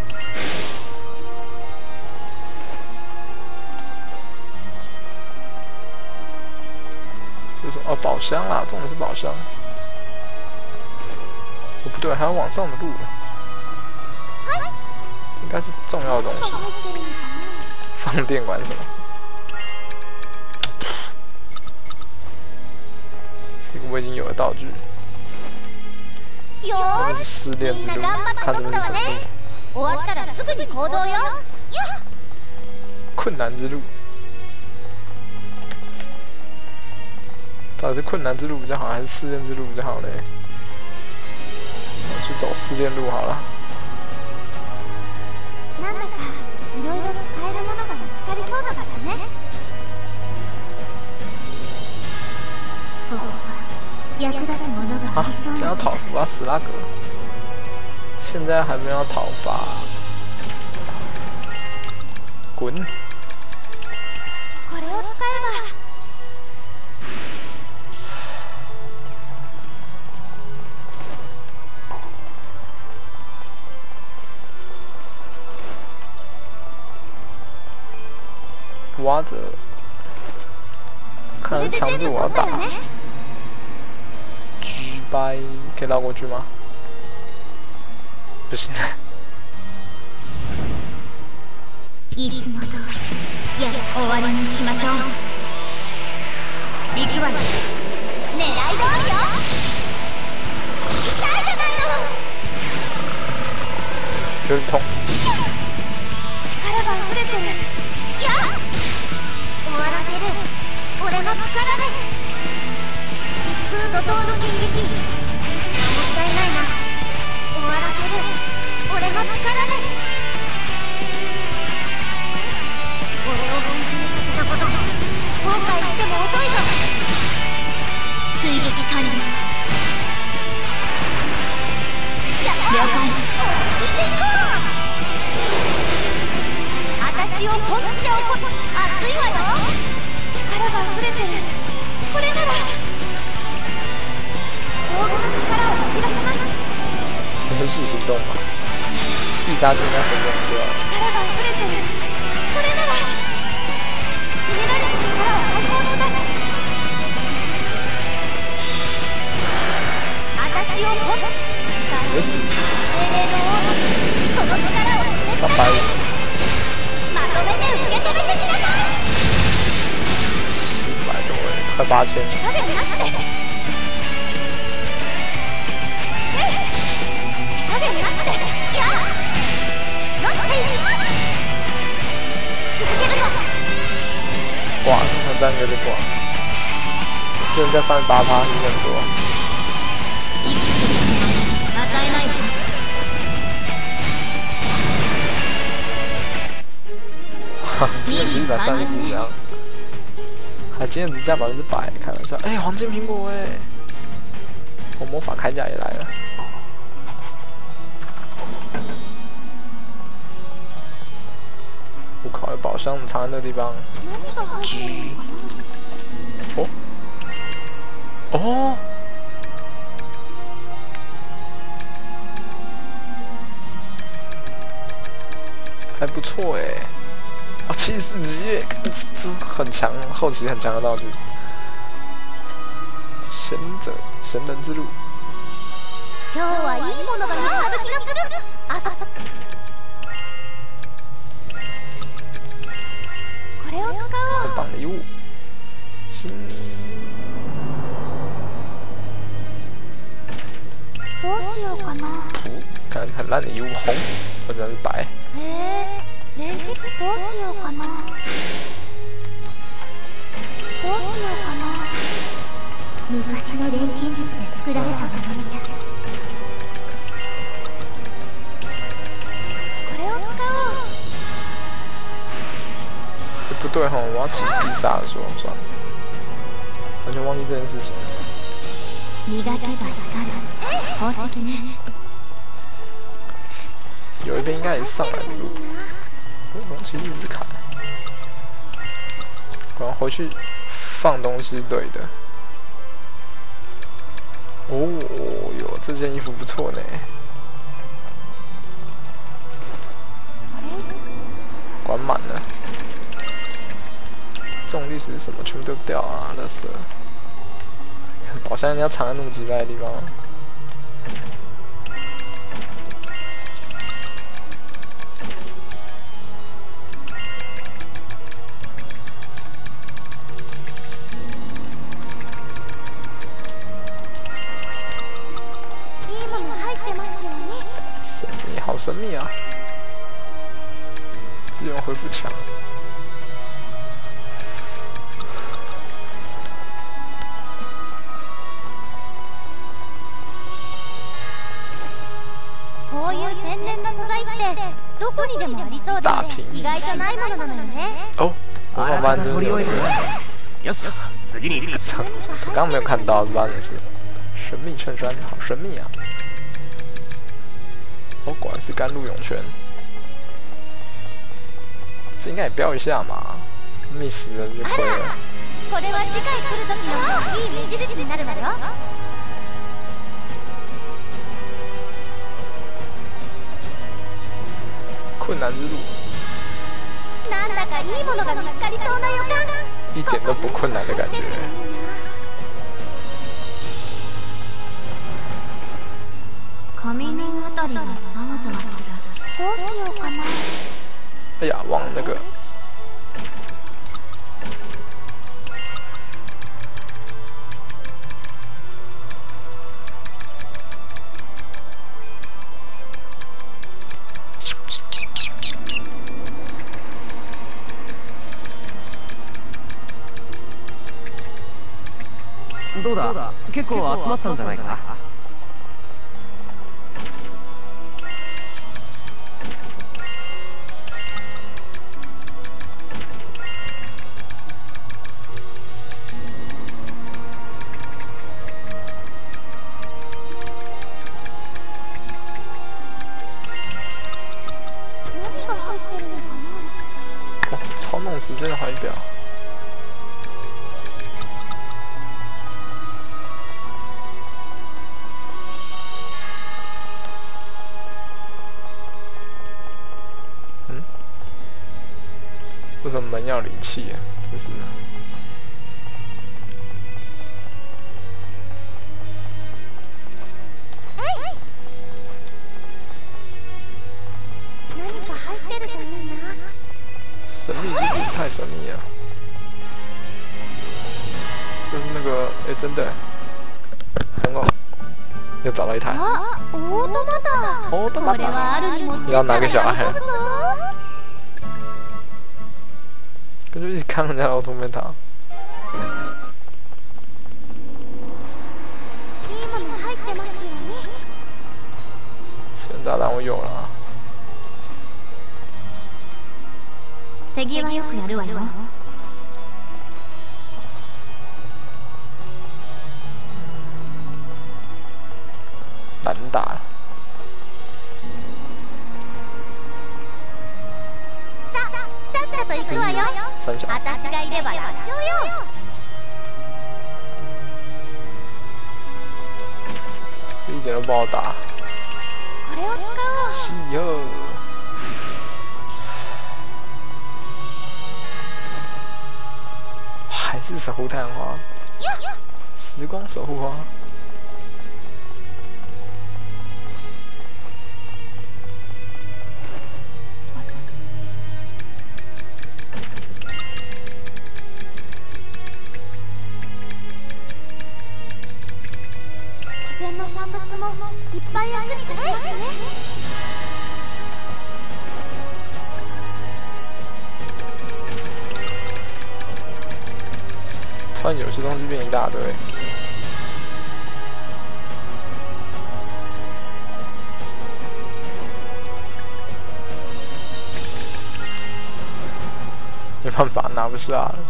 这是哦，宝箱啦，重点是宝箱。哦，不对，还有往上的路。应该是重要的东西。放电管什么？这个我已经有了道具。 よーし、みんな頑張ったとこだわね。終わったらすぐに行動よ。 困難之路，到底是困難之路比較好，還是試煉之路比較好呢？我去走試煉路好了。 なんだかいろいろ使えるものが見つかりそうな場所ね。ここは役立つものがありそうな気がする。 啊，要讨伐史拉格，现在还没有讨伐。滚！ これを使えば。 挖着，看来是强制我要打。G 掰，可以绕过去吗？不行。 いつも通り、や終わりにしましょう。行くわよ。狙い通りよ。痛いじゃないの。 有点痛。 力が溢れてる。やっ。終わらせる。俺の力で。疾風怒涛の剣撃。もったいないな。終わらせる。俺の力で。俺を本気にさせたこと後悔しても遅いぞ。追撃完了。了解。落ち着いていこう。私を本気で怒る。熱いわよ。力が溢れてる。これなら道具の力を引き出します。 人事行動嘛，必杀技应该很用掉。 力が溢れてる。これなら秘められた力を解放します。私を本気力精霊の王たち、その力を示したい。まとめて受け止めてきなさい。 七百多人，快八千。 手加減なしです。手加減なしです。やあ、乗っていきます。続けるぞ。 哇，他这样有点挂。现在三十八趴，有点多。 生きてる間違いないわ。 今天只一百三十几张，还今天只加百分之百，开玩笑。哎、欸，黄金苹果哎、欸， 我魔法铠甲也来了。我靠，有宝箱藏在那个地方。G。哦。哦。还不错哎。啊，七十四级耶，这这很强，后期很强的道具。贤者贤人之路。 今日はいいものが見つかる気がする。朝さ。これを使おう。 很棒礼物。新。 どうしようかな。 普，看很烂的礼物，红或者是白。 えー、連結どうしようかな。どうしようかな。昔の錬金術で作られたものみたい。これを使おう。 不对哈，我要起必杀的时候算了，完全忘记这件事情。 磨けば光る宝石ね。 有一边应该也上来的路，为什么其实一直砍？我要回去放东西，对的。哦哟，这件衣服不错呢。管满了。重力是什么？全部都掉啊！垃圾。宝箱人家藏在那么几百的地方。神秘，好神秘啊！资源恢复强。 こういう天然の素材ってどこにでもありそうで意外とないものなのよね。 哦，我刚发现真的有。 よし、次に行く。 我刚没有看到是发生什么？神秘衬衫，好神秘啊！哦，果然是甘露涌泉。这应该也标一下嘛，miss 了就亏了。 これは次回来る時のいい目印になるわよ。 困難之路。 なんだかいいものが見つかりそうな予感。 一点都不困難的感覺。 髪のあたりがざわざわする。どうしようかな。 哎呀，往那个。 どうだ、結構集まったんじゃないか。 何が入ってるのかな。 哦，操弄时间的怀表。为什么门要灵气啊？真是的。 何か入ってるといいな。 神秘之路太神秘了。就是那个，哎，真的，很好，又找到一台。 あ、オートマタ。 オートマタ。 これはあるに持って要拿给小孩。 喜ぶぞ。 感觉一直看人家奥特曼塔。 いいもの入ってますよね。 次元炸弹我有了。 手際よくやるわよ。 一点都不好打。是哟。还是守护太阳花，时光守护花。 自然の産物もいっぱい役に立ちますね。 突然有些东西变一大堆。没办法，拿不下了。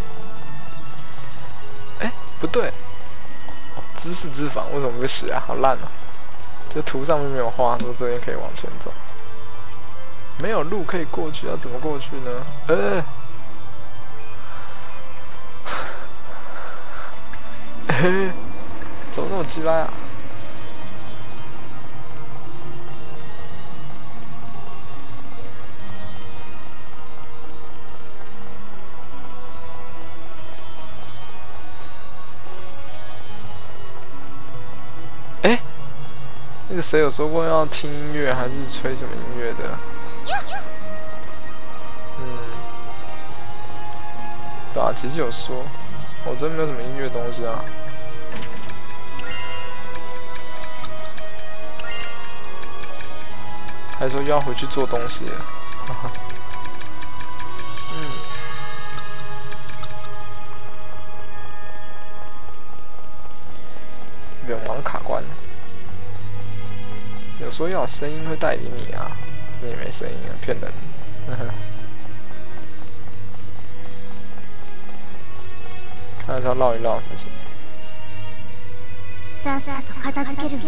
哎，不对，哦，知识之房为什么不写啊？好烂啊！就图上面没有画说这边可以往前走，没有路可以过去，要怎么过去呢？呃。嘿，怎么那么鸡掰啊？哎，那个谁有说过要听音乐还是吹什么音乐的？嗯，对啊，其实有说，我真没有什么音乐东西啊。还说又要回去做东西了，哈哈。嗯。远王卡关，有说要有声音会带领你啊，你也没声音啊，骗人。呵呵。看他绕一绕才行。 さっさと片付ける。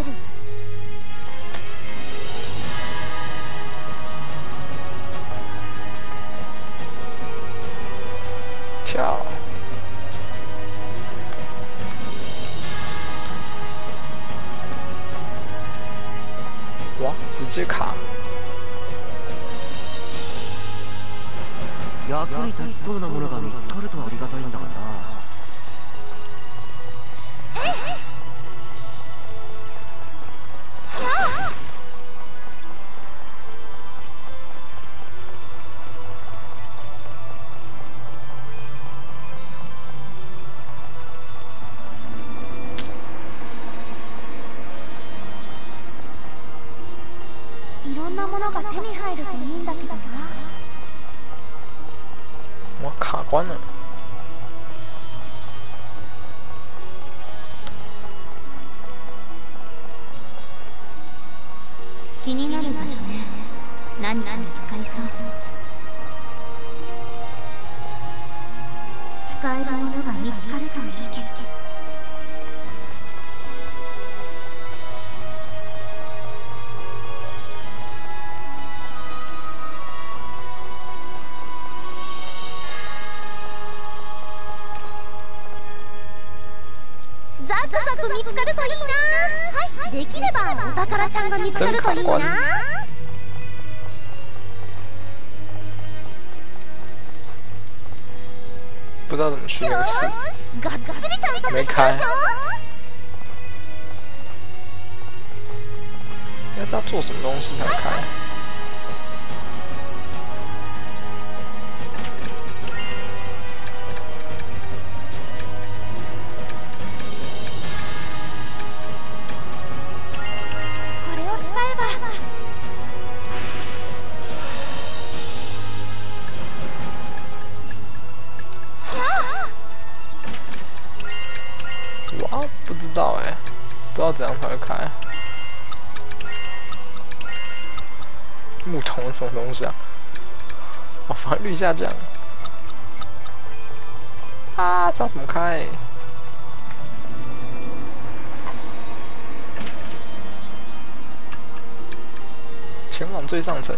跳。哇，直接卡。 役に立ちそうなものが見つかるとありがたいんだがな。 いろんなものが手に入るといいんだけどな。 我卡关了。 気になる場所ね。何か見つかりそう。使えるものが見つかるといいけど。ザクザク見つかるといいな。はい、できればお宝ちゃんが見つかるといいな。 不知道怎么去那个室， がっつり探索没しちゃう开。 ぞ。 应该是要做什么东西才开？ これを使えば。 哇，不知道哎、欸，不知道怎样才会开。木桶是什么东西啊？哦，防御力下降。啊，这要怎么开？前往最上层。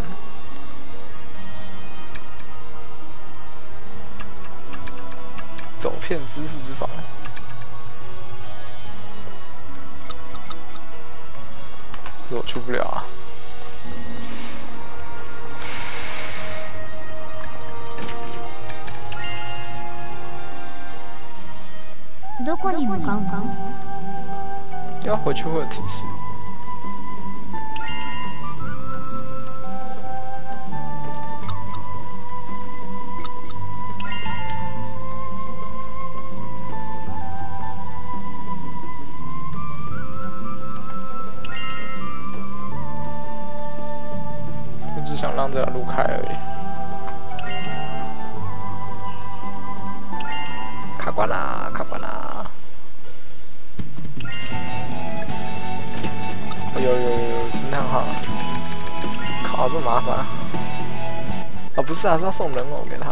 走遍知识之房。 可是我出不了啊。 どこに向かうの？ 要回去会有提示。我只想让这条路开而已。卡关啦，卡关啦！有有有有惊叹号！靠，这么麻烦！啊，不是啊，是要送人偶给他。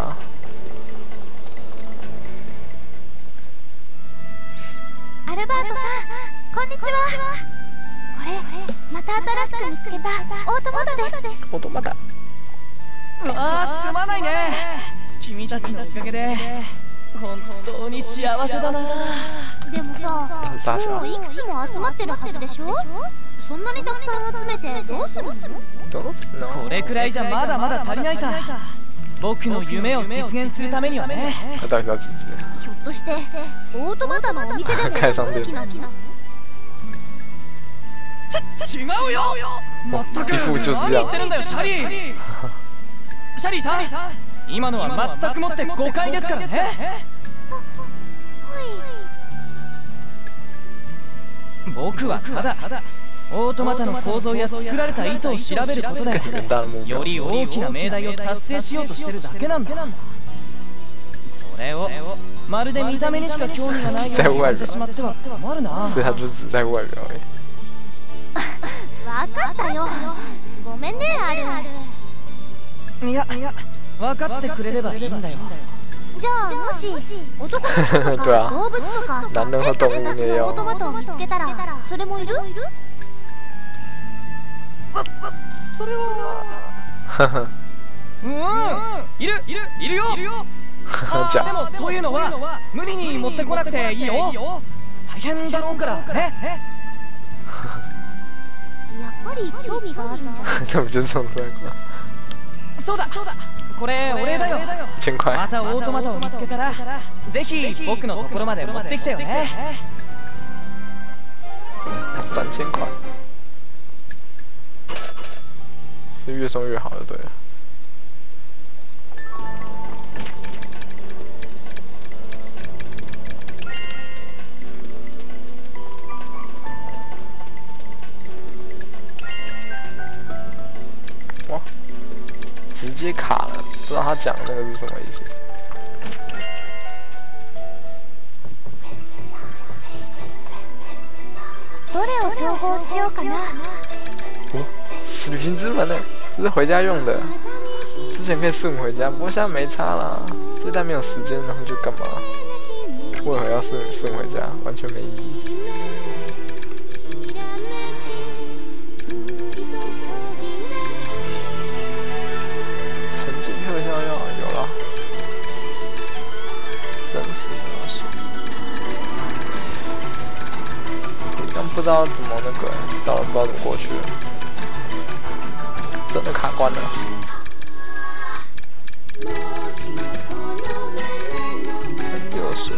アルバートさん、こんにちは。これ、また新しく見つけたオートマタです。 オートマタ。 ああ、すまないね。君たちのおかげで本当に幸せだな。 でもさ、もういくつも集まってるはずでしょ。そんなにたくさん集めてどうするの？ どうするの？ これくらいじゃまだまだ足りないさ。僕の夢を実現するためにはね。 ひょっとしてオートマタのお店でも解散で。 違うよ。全く何言ってるんだよ、シャリー。シャリーさん、今のは全くもって誤解ですからね。僕はただオートマタの構造や作られた意図を調べることでより大きな命題を達成しようとしてるだけなんだ。それをまるで見た目にしか興味がないように言われてしまっては困るな。 所以他就是只在外表而已。 分かったよ。ごめんね、ある。 いやいや、分かってくれればいいんだよ。 じゃあもし男の人とか動物とかペットたちのオートマタを見つけたらそれもいる？ それはうんいるいるいるよいるよ。でもそういうのは無理に持ってこなくていいよ。大変だろうからね。 やっぱり興味があるんじゃない？ 这不就是送出来吗？ そうだそうだ。これお礼だよ。 千块。 またオートマタを見つけたらぜひ僕のところまで持ってきてよね。 三千块。越送越好就对了。哇，直接卡了，不知道他讲那个是什么意思。 どれを調合しようかな。 哦，旅行之门呢？这是回家用的，之前可以顺回家，不过现在没差啦。这代没有时间，然后就干嘛？为何要顺顺回家？完全没意义。沉浸特效药有了，真实描述。刚不知道怎么那个，找人不知道怎么过去了。真的卡关了。真流水。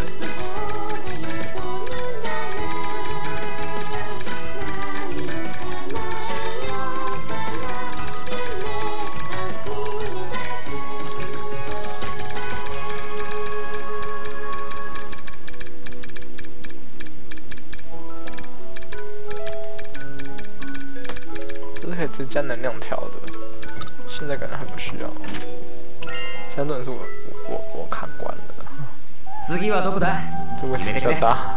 这是可以直接加能量条的。现在感觉还不需要，现在重点是我我我我卡关了。 次はどこだ？ 这问题比较大。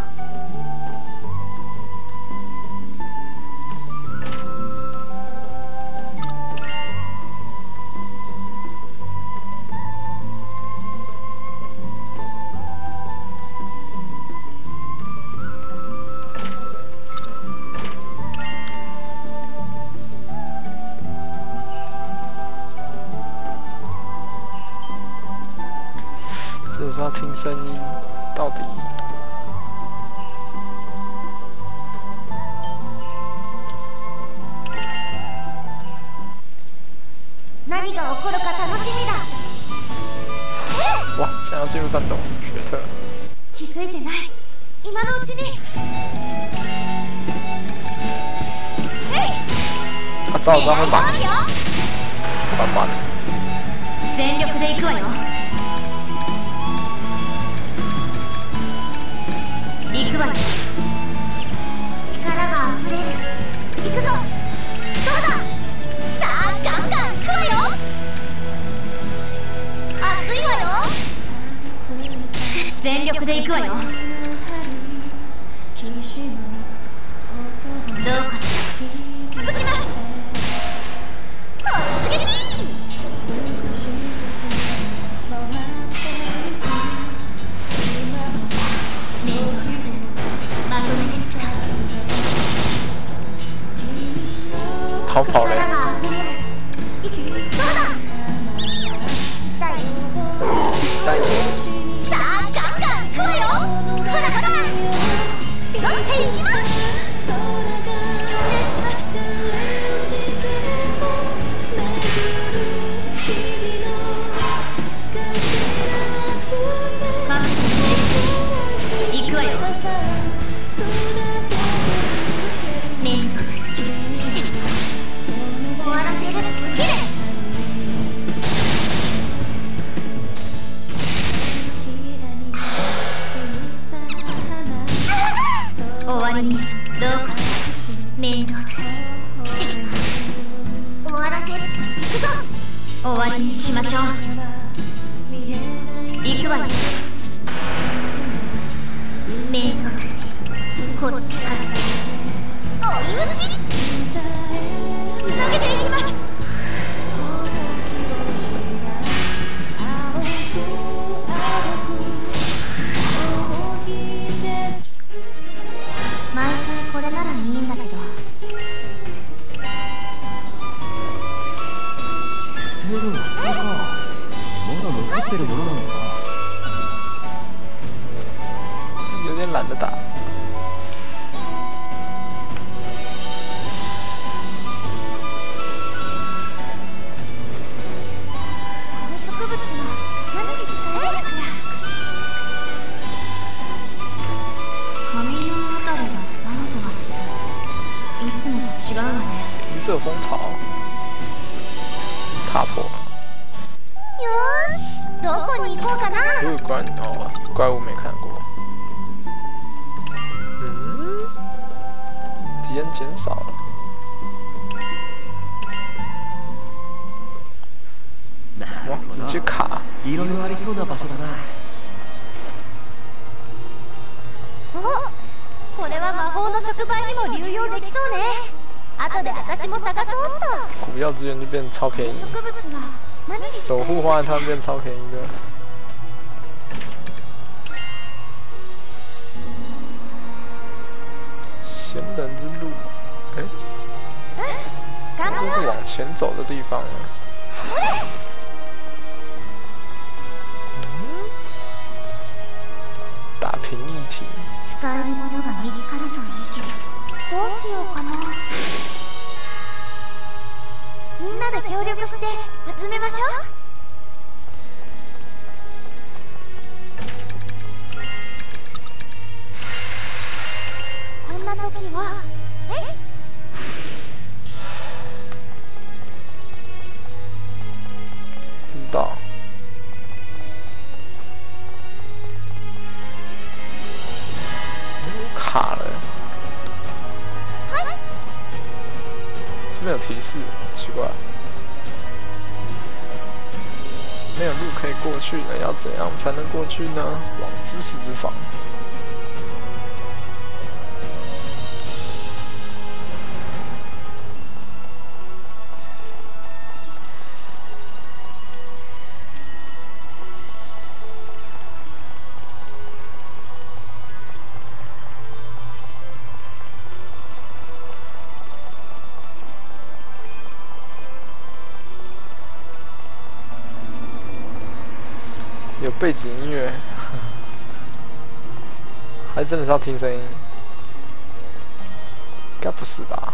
这是要听声音，到底要进入战斗，学特。 気づいてない。今のうちに。 あ、照我知道会把。慢慢。 全力で行くわよ。行くわよ。力が溢れる。行くぞ。どうだ。さあガンガン行くわよ。熱いわよ。全力で行くわよ。どうかしら。続きます。突撃。 逃跑嘞！ さあガンガン行くわよ。ほらほら。拾っていきます。行くわよ。面倒だし。終わらせる。きれい。終わりにし。どうかしら。面倒だし。終わらせる。行くぞ。終わりにしましょう。行くわよ。面倒だし。こっはし。追い打ち。つなげていきます。毎回これならいいんだけど。 セルはそうか。まだ残ってるものなのか。 有点懒得打。 绿色蜂巢，踏破。 よーし、どこに行こうかな。 这个怪哦，怪物没看过。嗯，敌人减少了。哇，直接卡。 いろいろありそうな場所だな。 お、これは魔法の触媒にも流用できそうね。後で私も探そうっと。 古药资源就变超便宜，守护花园它变超便宜的。闲人之路，哎、欸，这是往前走的地方啊。嗯，打平议题。 使えるものが見つかるといいけど、どうしようかな。みんなで協力して集めましょう。こんな時は、え？ 不知道。卡了。这边有提示，奇怪。没有路可以过去了，要怎样才能过去呢？往知识之房。有背景音乐，还真的是要听声音，应该不是吧？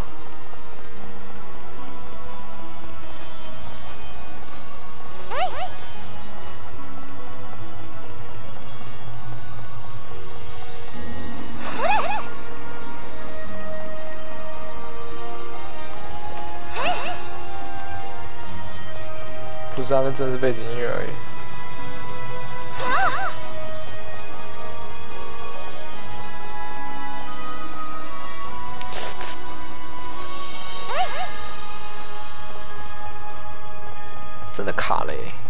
不是啊，那真的是背景音乐而已。真的卡了耶！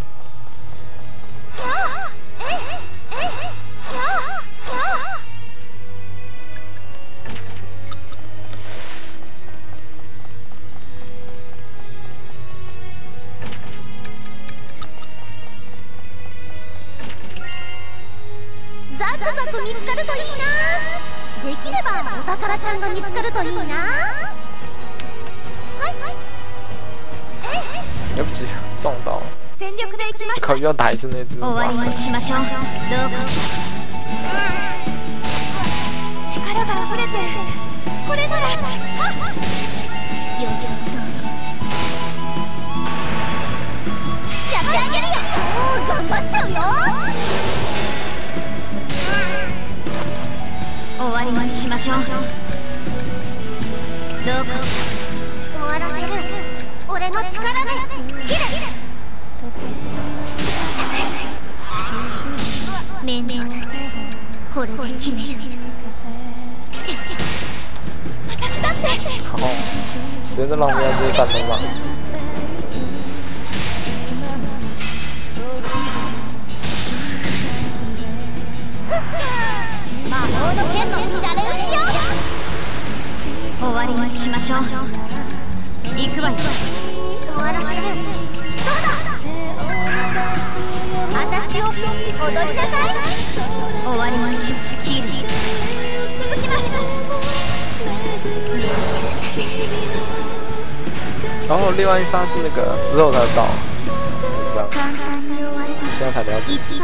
ザクザク見つかるといいな。できればお宝ちゃんが見つかるといいな。はいはい。 对不起，撞到了。靠，又要打一次那只。 終わりにしましょう。どうかしら。力が溢れてる。これなら。予想通り。やってあげるよ。おお、頑張っちゃうよ。終わりにしましょう。どうかしら。終わらせる。俺の力で切る。面倒だし、これで決める。ちち、私だって。 好，随着浪标就是反冲浪。 魔法の剣の乱れ打ちよ。終わりにしましょう。行くわよ。終わらせる。どうだ。私を踊りなさい。終わりにしましょう。ヒール。続きます。命中させる。 然后另外一发是那个之后才到， 簡単に終わる。 现在才了解。 一番。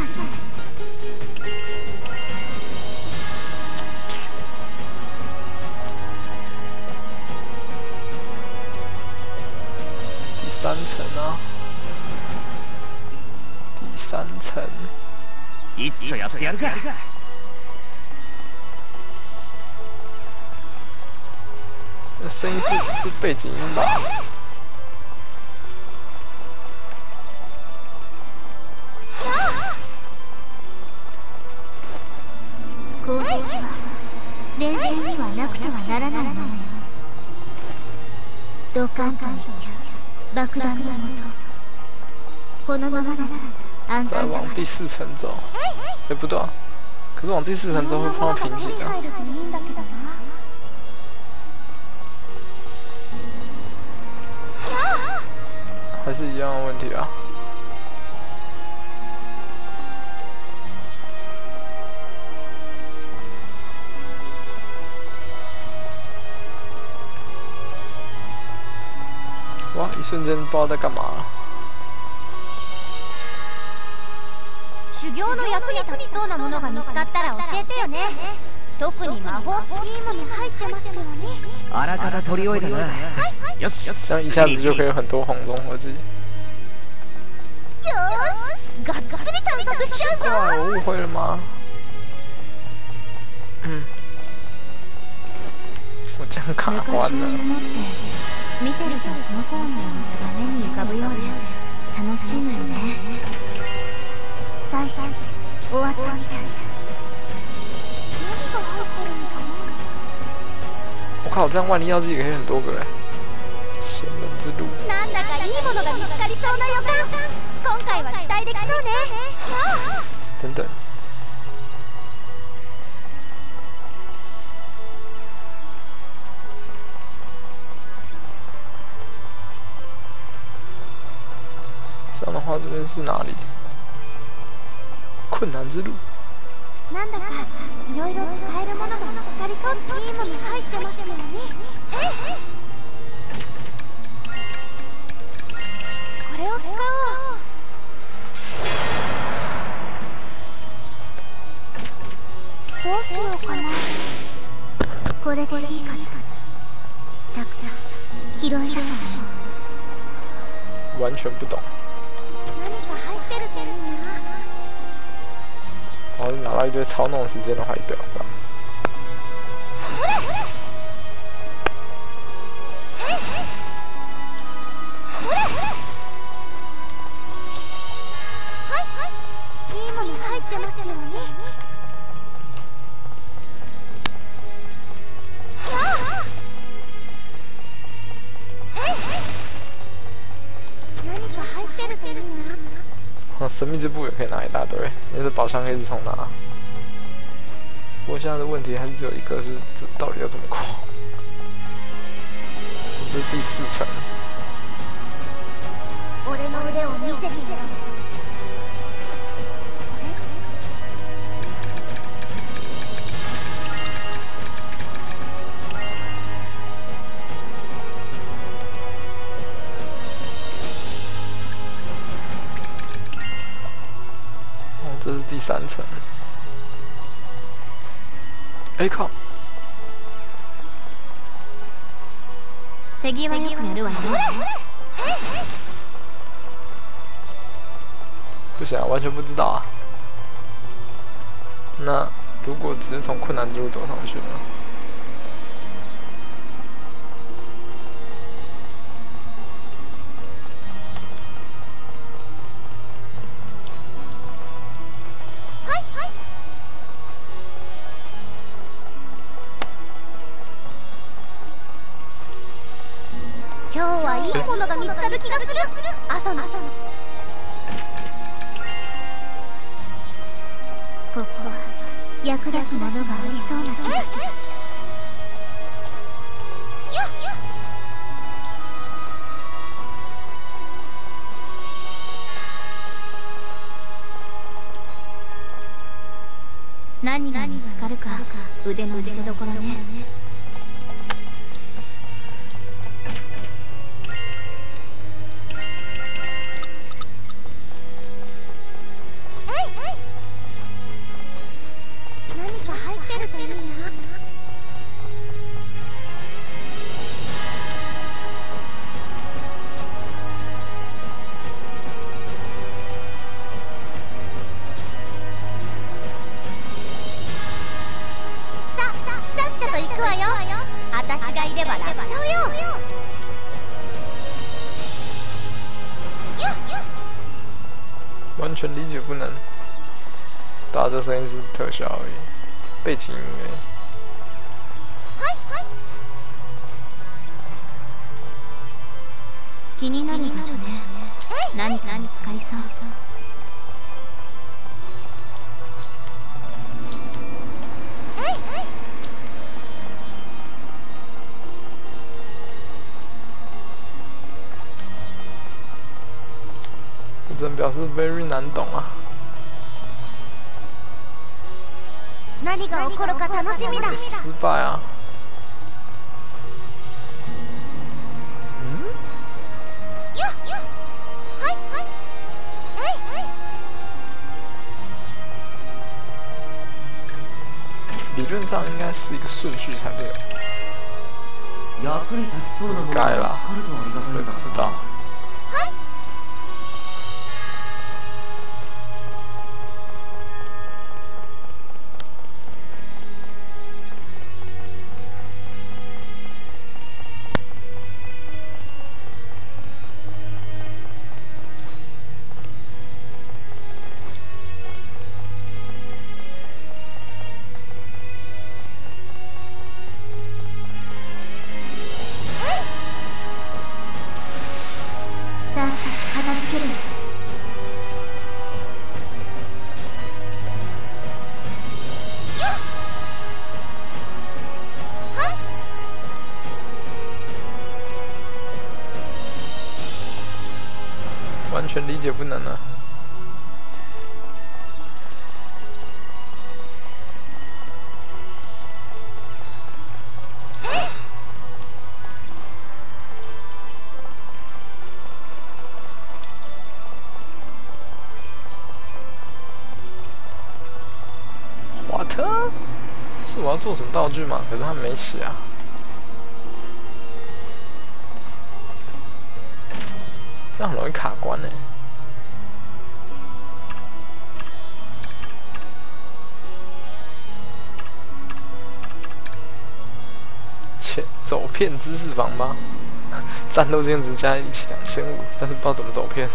三层啊，第三层。 一丁やってやるか。 那声音是是背景音吧？ 鉱石は冷静にはなくてはならないものよ。ドカンといっちゃう。爆弾の元。このままなら安再全だから。 往第四层走。哎，不对啊，可是往第四层之后会碰到瓶颈啊。还是一样的问题啊。哇！一瞬间不知道在干嘛了。 修行の役に立ちそうなものが見つかったら教えてよね。特に魔法いいもの入ってますよね。 あらかた取り終えたな。よしよし。 这样一下子就可以有很多红中合击。 よーし、がっつり探索しちゃうぞ。 哇，我误会了吗？嗯，我这样卡关了。 見てるとその頃の様子が目に浮かぶようで楽しいのよね。最初終わったみたいだ。何が入ってるのかな。 我靠，这样万灵药剂也可以很多个哎。神人之路。 なんだかいいものが見つかりそうな予感。今回は期待できそうね。 等等。这样的话，这边是哪里？困難之路。 なんだかいろいろ使えるものが見つかりそう。いいもの入ってますよね。これを使おう。どうしようかな。これでいいかな。たくさん拾えるかな。 完全不懂。 何か入ってるといいな。 然后拿到一堆操弄时间的怀表，这样。 神秘之步也可以拿一大堆，因为宝箱可以一直重拿。不过现在的问题还是只有一个是，这到底要怎么过？这是第四层。 俺の腕を見せてみろ。 这是第三层。哎靠！ 手際よくやるわよ。 不行啊，完全不知道啊。那如果只是从困难之路走上去呢？ 今日はいいものが見つかる気がする。朝の朝のここは役立つものがありそうな気がする。何が見つかるか腕の見せ所ね。 完全理解不能，打这声音是特效而已，背景音乐。 気になる場所ね。何か見つかりそう。 真表示 very 難懂啊。 何が起こるか楽しみだ。 失敗啊。嗯？ 呀呀，はいはい。えいえい。理论上应该是一个顺序才对。该啦，我也不知道。完全理解不能啊。华特，是我要做什么道具吗？可是他没写啊。这样很容易卡关呢。切，走遍知识房吧。战斗经值加一起两千五，但是不知道怎么走遍。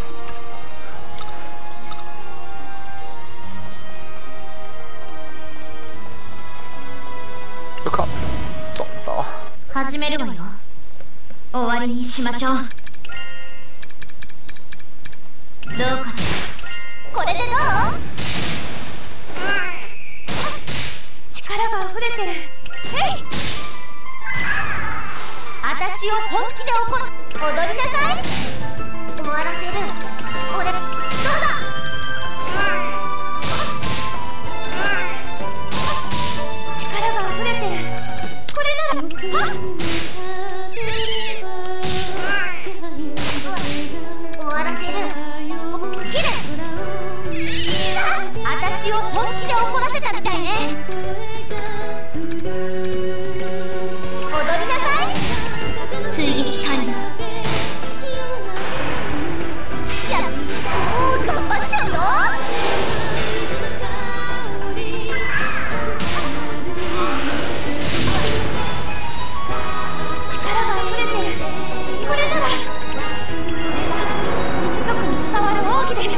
我靠，撞到。 始めるわよ。終わりにしましょう。どうかしら。これでどう？ 力が溢れてる。ヘイ！ 私を本気で怒る。踊りなさい。終わらせる。俺、どうだ？ 力が溢れてる。これなら。あっ！ 終わらせる。切る。私を本気で怒らせたみたいね。踊りなさい。追撃完了。やっ、もう頑張っちゃうよ。 力が溢れてる。これなら。一族に伝わる奥義です。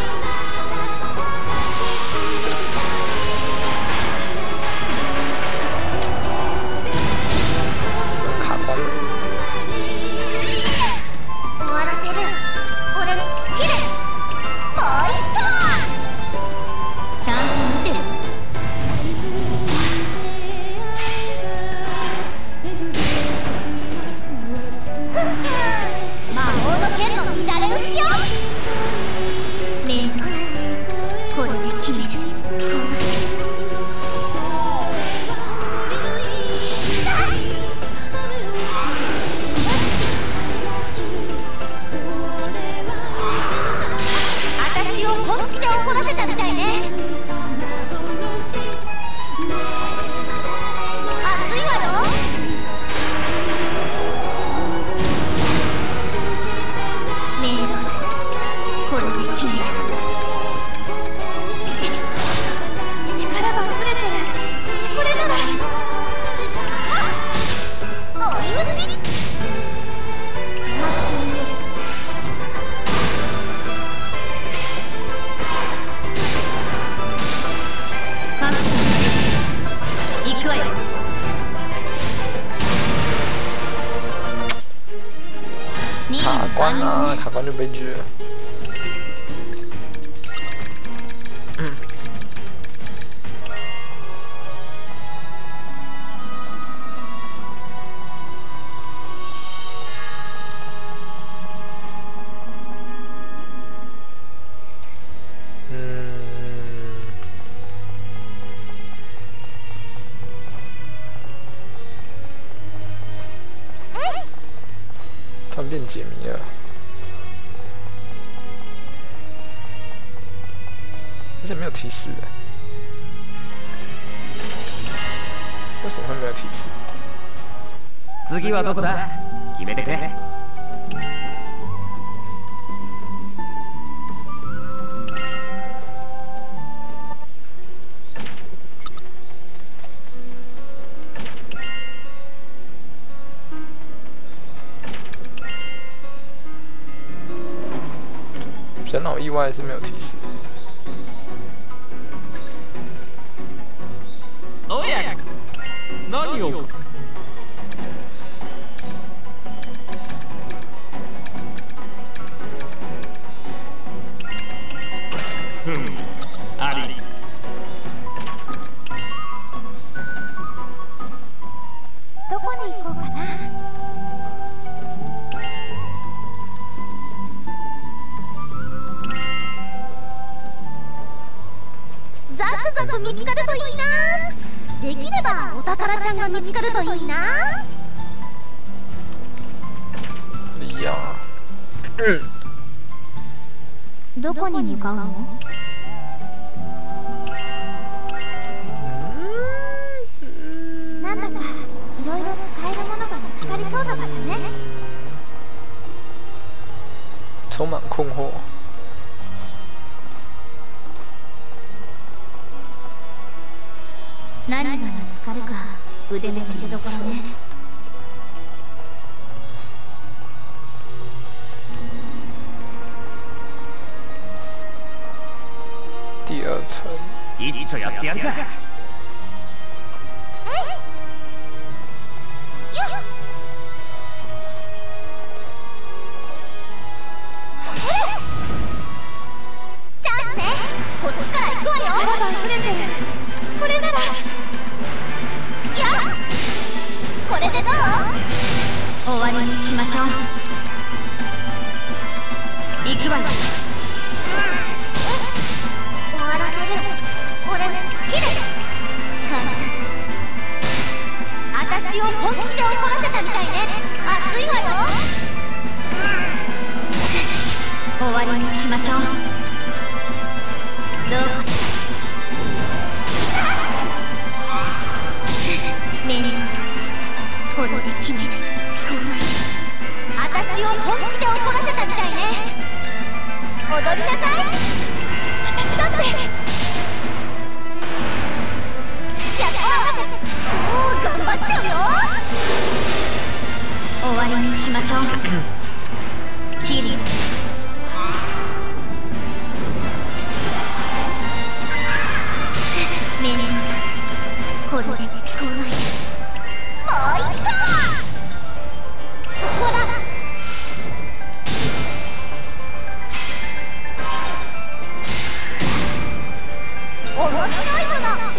关啊，卡关就悲剧了。嗯。嗯。突然变解谜了。 而且没有提示的，为什么会没有提示？ 次はどこだ？決めてくれ。 比较让我意外是没有提示。 おや、何を？ふん、あり。 どこに行こうかな。 ザクザク見つかるといいな。 できればお宝ちゃんが見つかるといいな。 いや、 うん。どこに向かうの？ なんだかいろいろ使えるものが見つかりそうな場所ね。 充满困惑。 何が見つかるか腕の見せ所ね。 第二層。 一丁やってやるか。 チャンスね。 しょう。行くわよ。終わらせる。俺切る。私を本気で怒らせたみたいね。熱いわよ。終わりにしましょう。どうかしら。命令です。これで決める。私を本気で怒らせたみたいね。踊りなさい。私だって。やったもう頑張っちゃうよ。終わりにしましょう。キリ命令です。これで怖い。もう一丁。そこだ。面白いもの見せてあげるわ。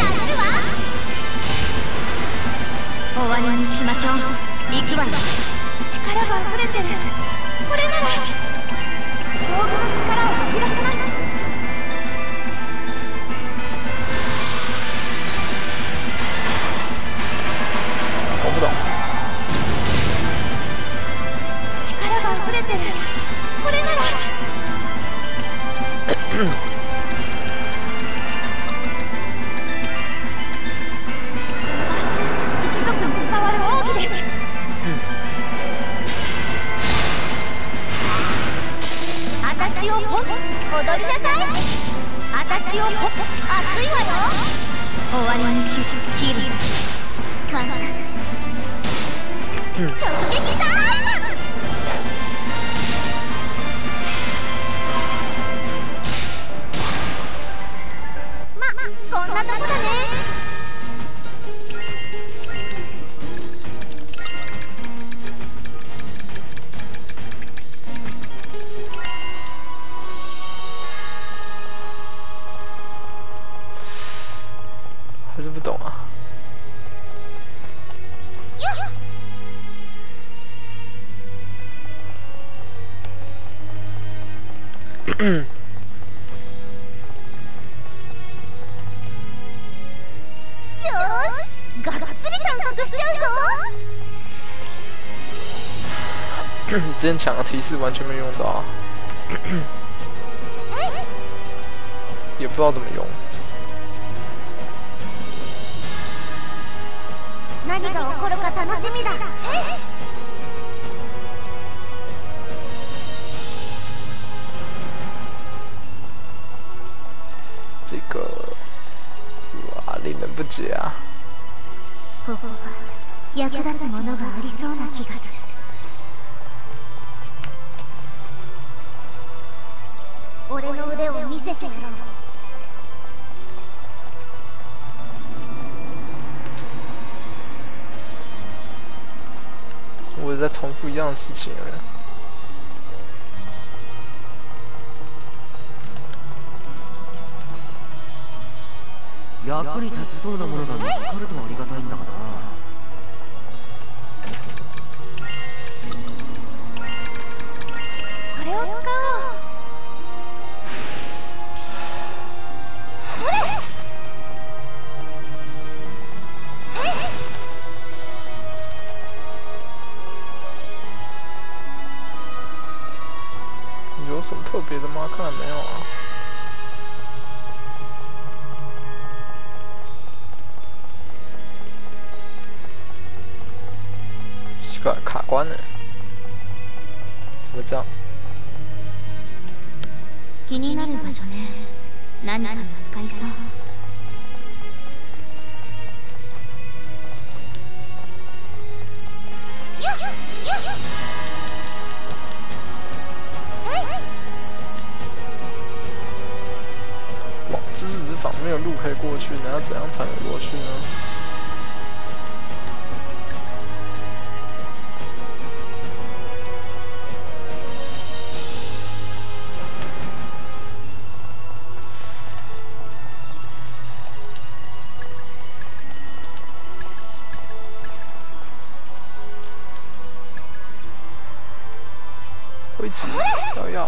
終わりにしましょう。行くわよ。力が溢れてる。これなら道具の力を吐き出します。力が溢れてる。これなら一族に伝わる奥義です。私をポッ踊りなさい。私をポッ熱いわよ。終わりにしキリ簡単直撃タイム。ま、こんなとこだね。 还是不懂啊。 よし、がっつり探索しちゃうぞ。 之前抢的提示完全没用到啊，也不知道怎么用。 何が起こるか楽しみだ。 这个，哇，令人不解啊。 ここは役立つものがありそうな気がする。俺の腕を見せてやろう。 我也在重复一样的事情而已。 役に立ちそうなものが見つかるとありがたいんだがな。 これを使おう。それ。 有什么特别的吗？看来没有啊。奇怪，卡关了，怎么这样？ 気になる場所ね。何かが使いそう。 哇，知识之坊没有路可以过去，那要怎样才能过去呢？ 一级，要要。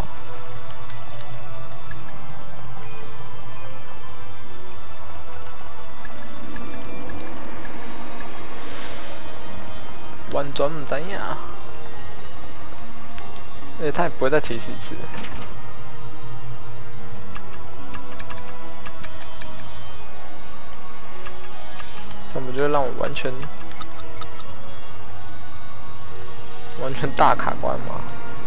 完全唔知影，而且他也不会再提示一次。那不就让我完全完全大卡关吗？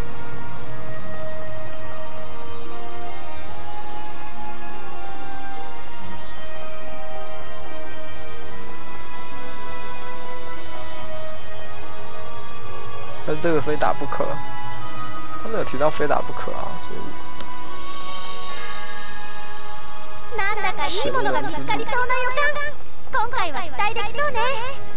但是这个非打不可，他们有提到非打不可啊，所以。 なんだかいいものが見つかりそうな予感。今回は期待できそうね。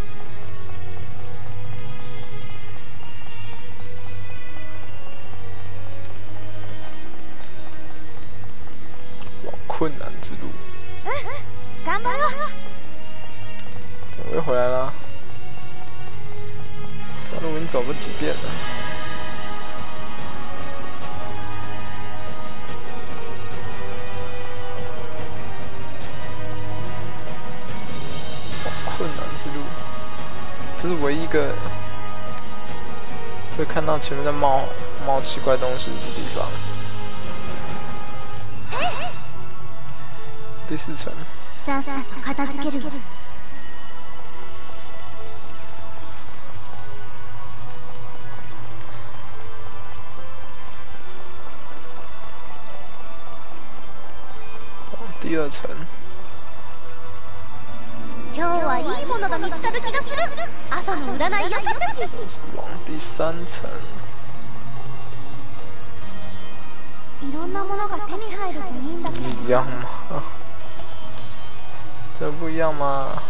往困难之路。 嗯，頑張ろう。 我又回来了。这路已经走过几遍了。困难之路，这是唯一一个会看到前面在冒冒奇怪东西的地方。第四层。 さっさと片付ける。 第二层。 今日はいいものが見つかる気がする。朝の占い良かったし。 往第三层。 いろんなものが手に入るといいんだけど。 一样吗？这不一样吗？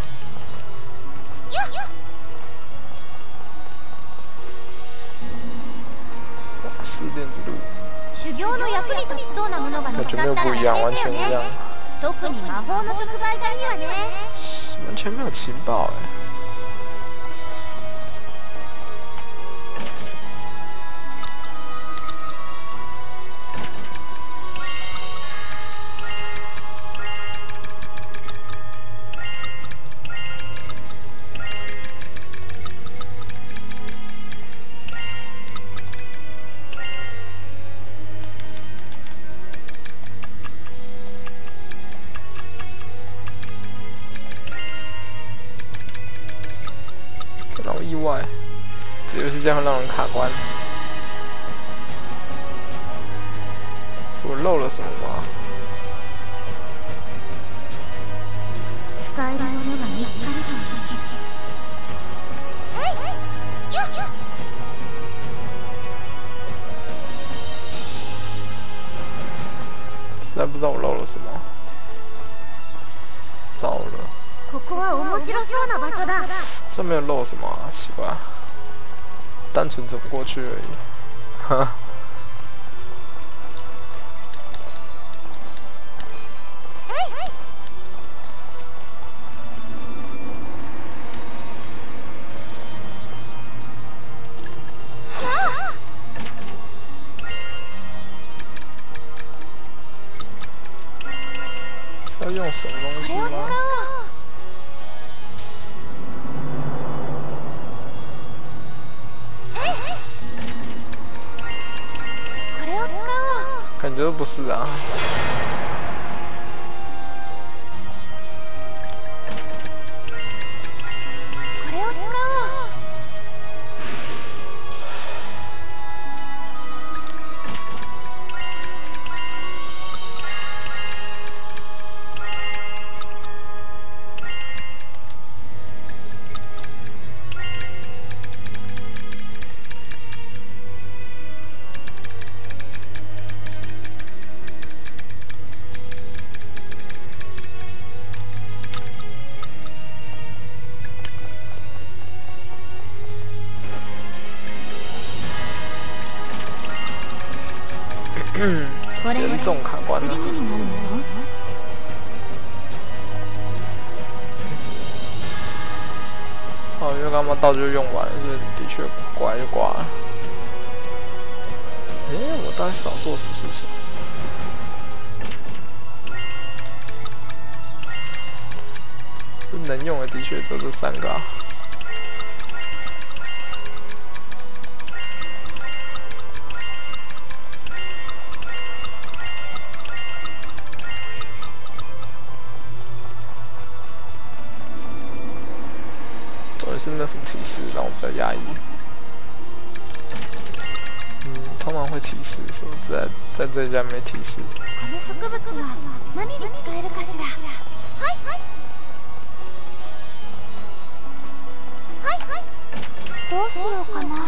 往试炼之路。 修行の役に立ちそうなものが見つかったら教えてよね。特に魔法の触媒がいいわね。 完全没有情报哎。让我意外，这游戏这样让人卡关，是我漏了什么吗？ 使えるものが見つかるといいけど。 实在不知道我漏了什么，糟了。 ここは面白そうな場所だ。 这没有漏什么啊，奇怪，单纯走不过去而已。哈。要用什么东西吗？感觉都不是啊。 これを使おう。 严重卡关了。哦，因为刚刚道具用完了，所以的确挂就挂了。 哎，我到底少做什么事情？能用的的确就这三个啊。重点是没有什么提示，让我比较压抑。嗯，通常会提示说在在这家没提示。 この植物は何に使えるかしら。はいはい。はいはい。どうしようかな。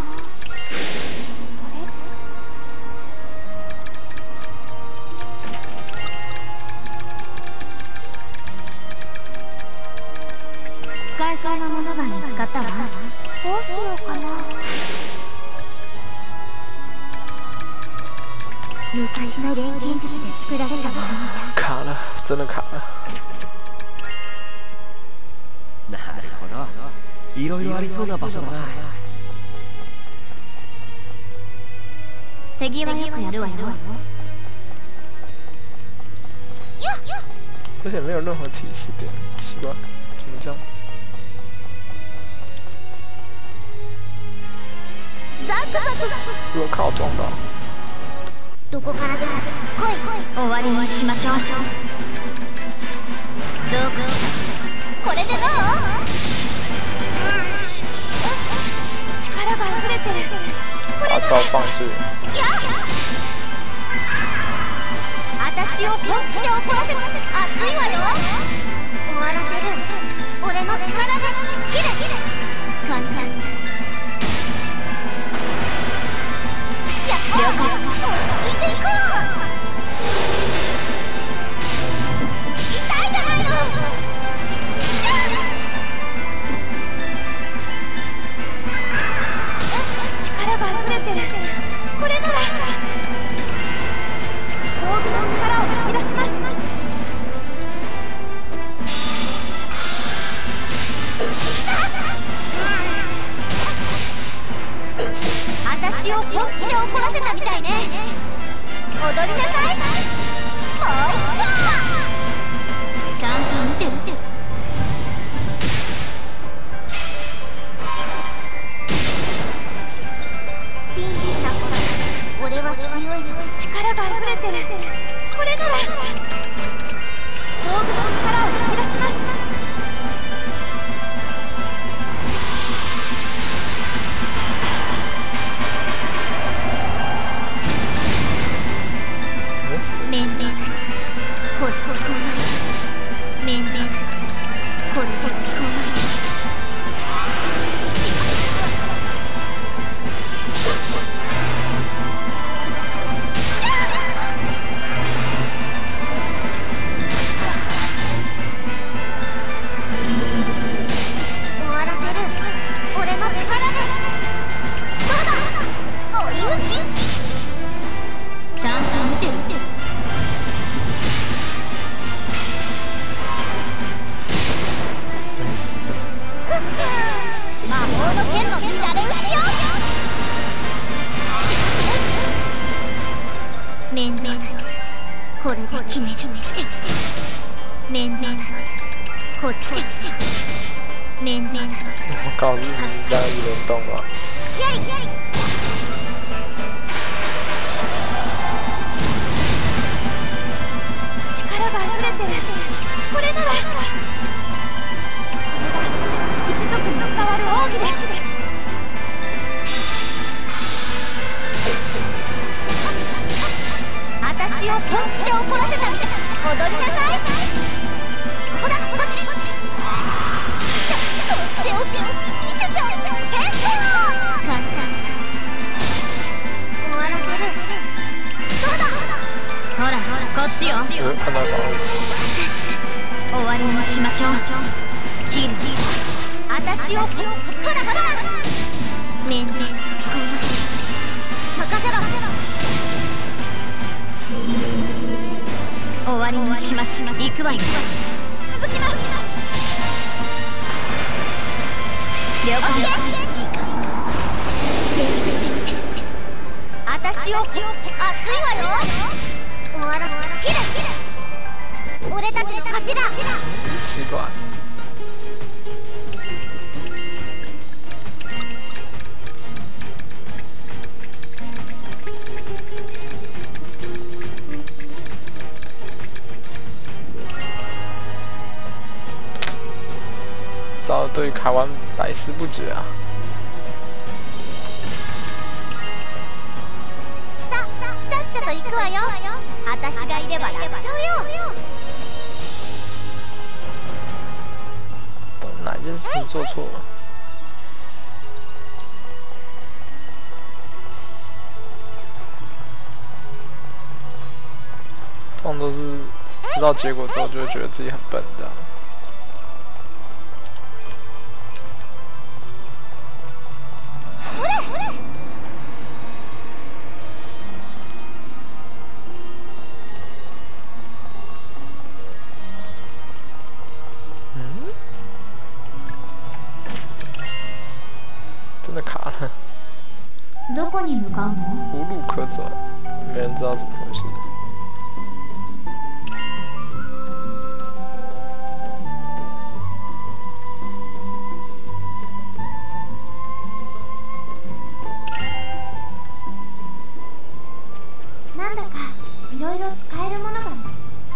使えそうなものが見つかったわ。どうしようかな。昔の錬金術で作られたものみたい。 卡了，真的卡了。 なるほど。いろいろありそうな場所だな。 手際よくやるわよ。 而且没有任何提示点，奇怪，怎么这样？如果靠撞到。 どこからでも来い来い。 終わりにしましょう。どうかしら。 これでどう？ 力が溢れてる。これ把招放弃。 私を本気で怒らせる。熱いわよ。終わらせる。俺の力で切れ切れ。簡単。了解。落ち着いていこう。痛いじゃないの。 力が溢れてる。これなら道具の力を引き出します。 私を本気で怒らせたみたいね。踊りなさい。もう一丁。 ちゃんと見てる。 ピンチなほら、俺は強いぞ。 力が溢れてる。これなら道具の力を引き出します。 面倒だします。これでこう面倒だします。これでこう終わらせる。俺の力で。どうだ。追い打ち。 ちゃんと見てる。 魔法の剣の乱れ打ちよ。面倒だします。これで決める。面倒だします。こっち。面倒だします。 我告诉你，在一轮动了。 付き合い。 力が溢れてる。これなら一族に伝わる奥義です。 私を本気で怒らせたみたい。踊りなさい。ほらこっち。とっておき見せちゃう。チェンソー。簡単。終わらせる。どうだ。 ほらこっちよ。 呃，看到了。 終わりにしましょう。切る。 私をほらほら。面々この任せろ。 終わりにしましょう。行くわよ。 続きます。 了解。 時間成立してみせる。 私を熱いわよ。終わら切れ俺たちの勝ちだ。 奇怪。早对台湾百思不解啊！ さあ、ちゃっちゃと行くわよ。私がいれば楽勝よ。 哪件事情做错了？通常都是知道结果之后就会觉得自己很笨这样。真的卡了。 どこに向かうの？ 无路可走，没人知道怎么回事。 なんだかいろいろ使えるものがね。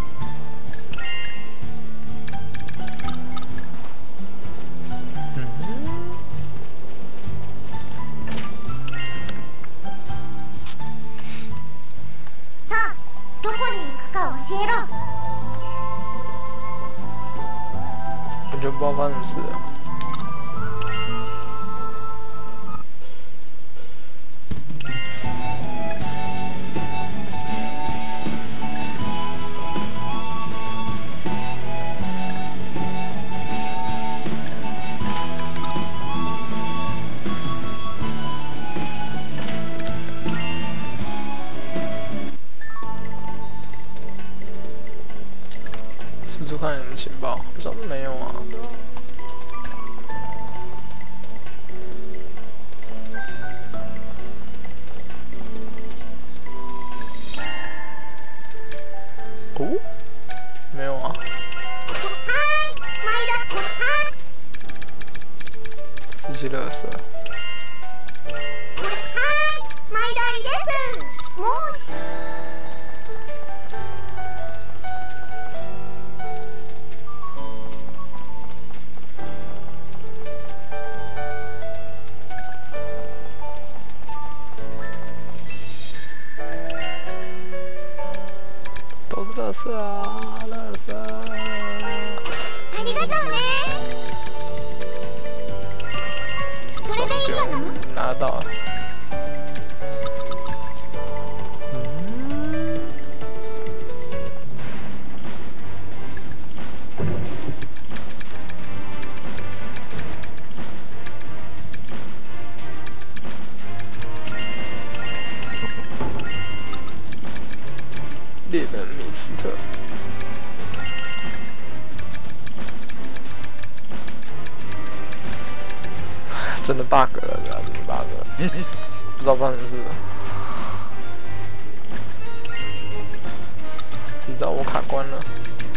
教えろ。 我就不知道发生什么事了。看有什么情报？好像是没有啊。哦，没有啊。司机垃圾。垃圾啊，垃圾！ ありがとうね。これでいいかな？ 拿到了。嗯。猎人米斯特，真的 bug 了，对啊，真的 bug 了，不知道发生什么事了。只知道我卡关了。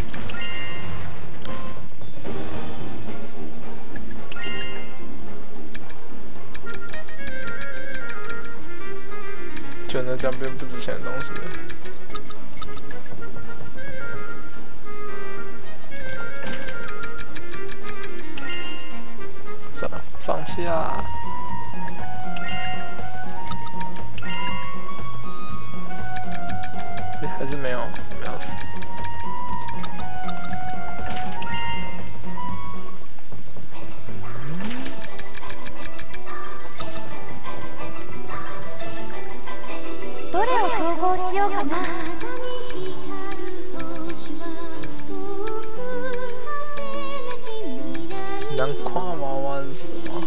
就那这样变不值钱的东西了。算了，放弃啦。欸、还是没有，没有死。 どれを調合しようかな。 能跨娃娃是什么？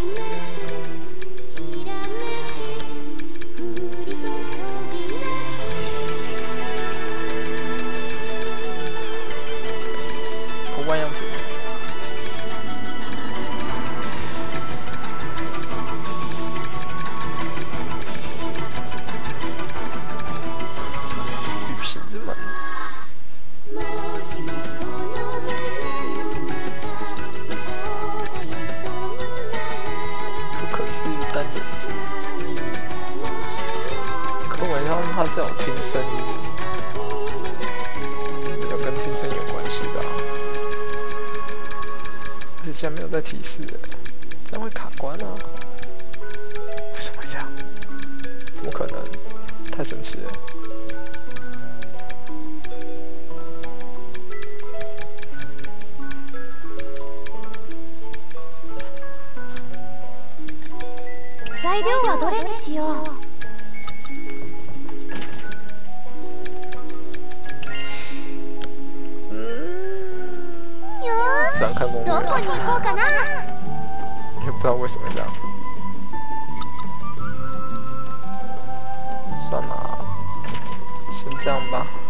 是有听声音，那个跟听声音有关系的、啊。而且竟然没有在提示，这样会卡关啊！为什么会这样？怎么可能？太神奇了！ 材料はどれにしよう。どこに行こうかな。 也不知道为什么这样。算了，先这样吧。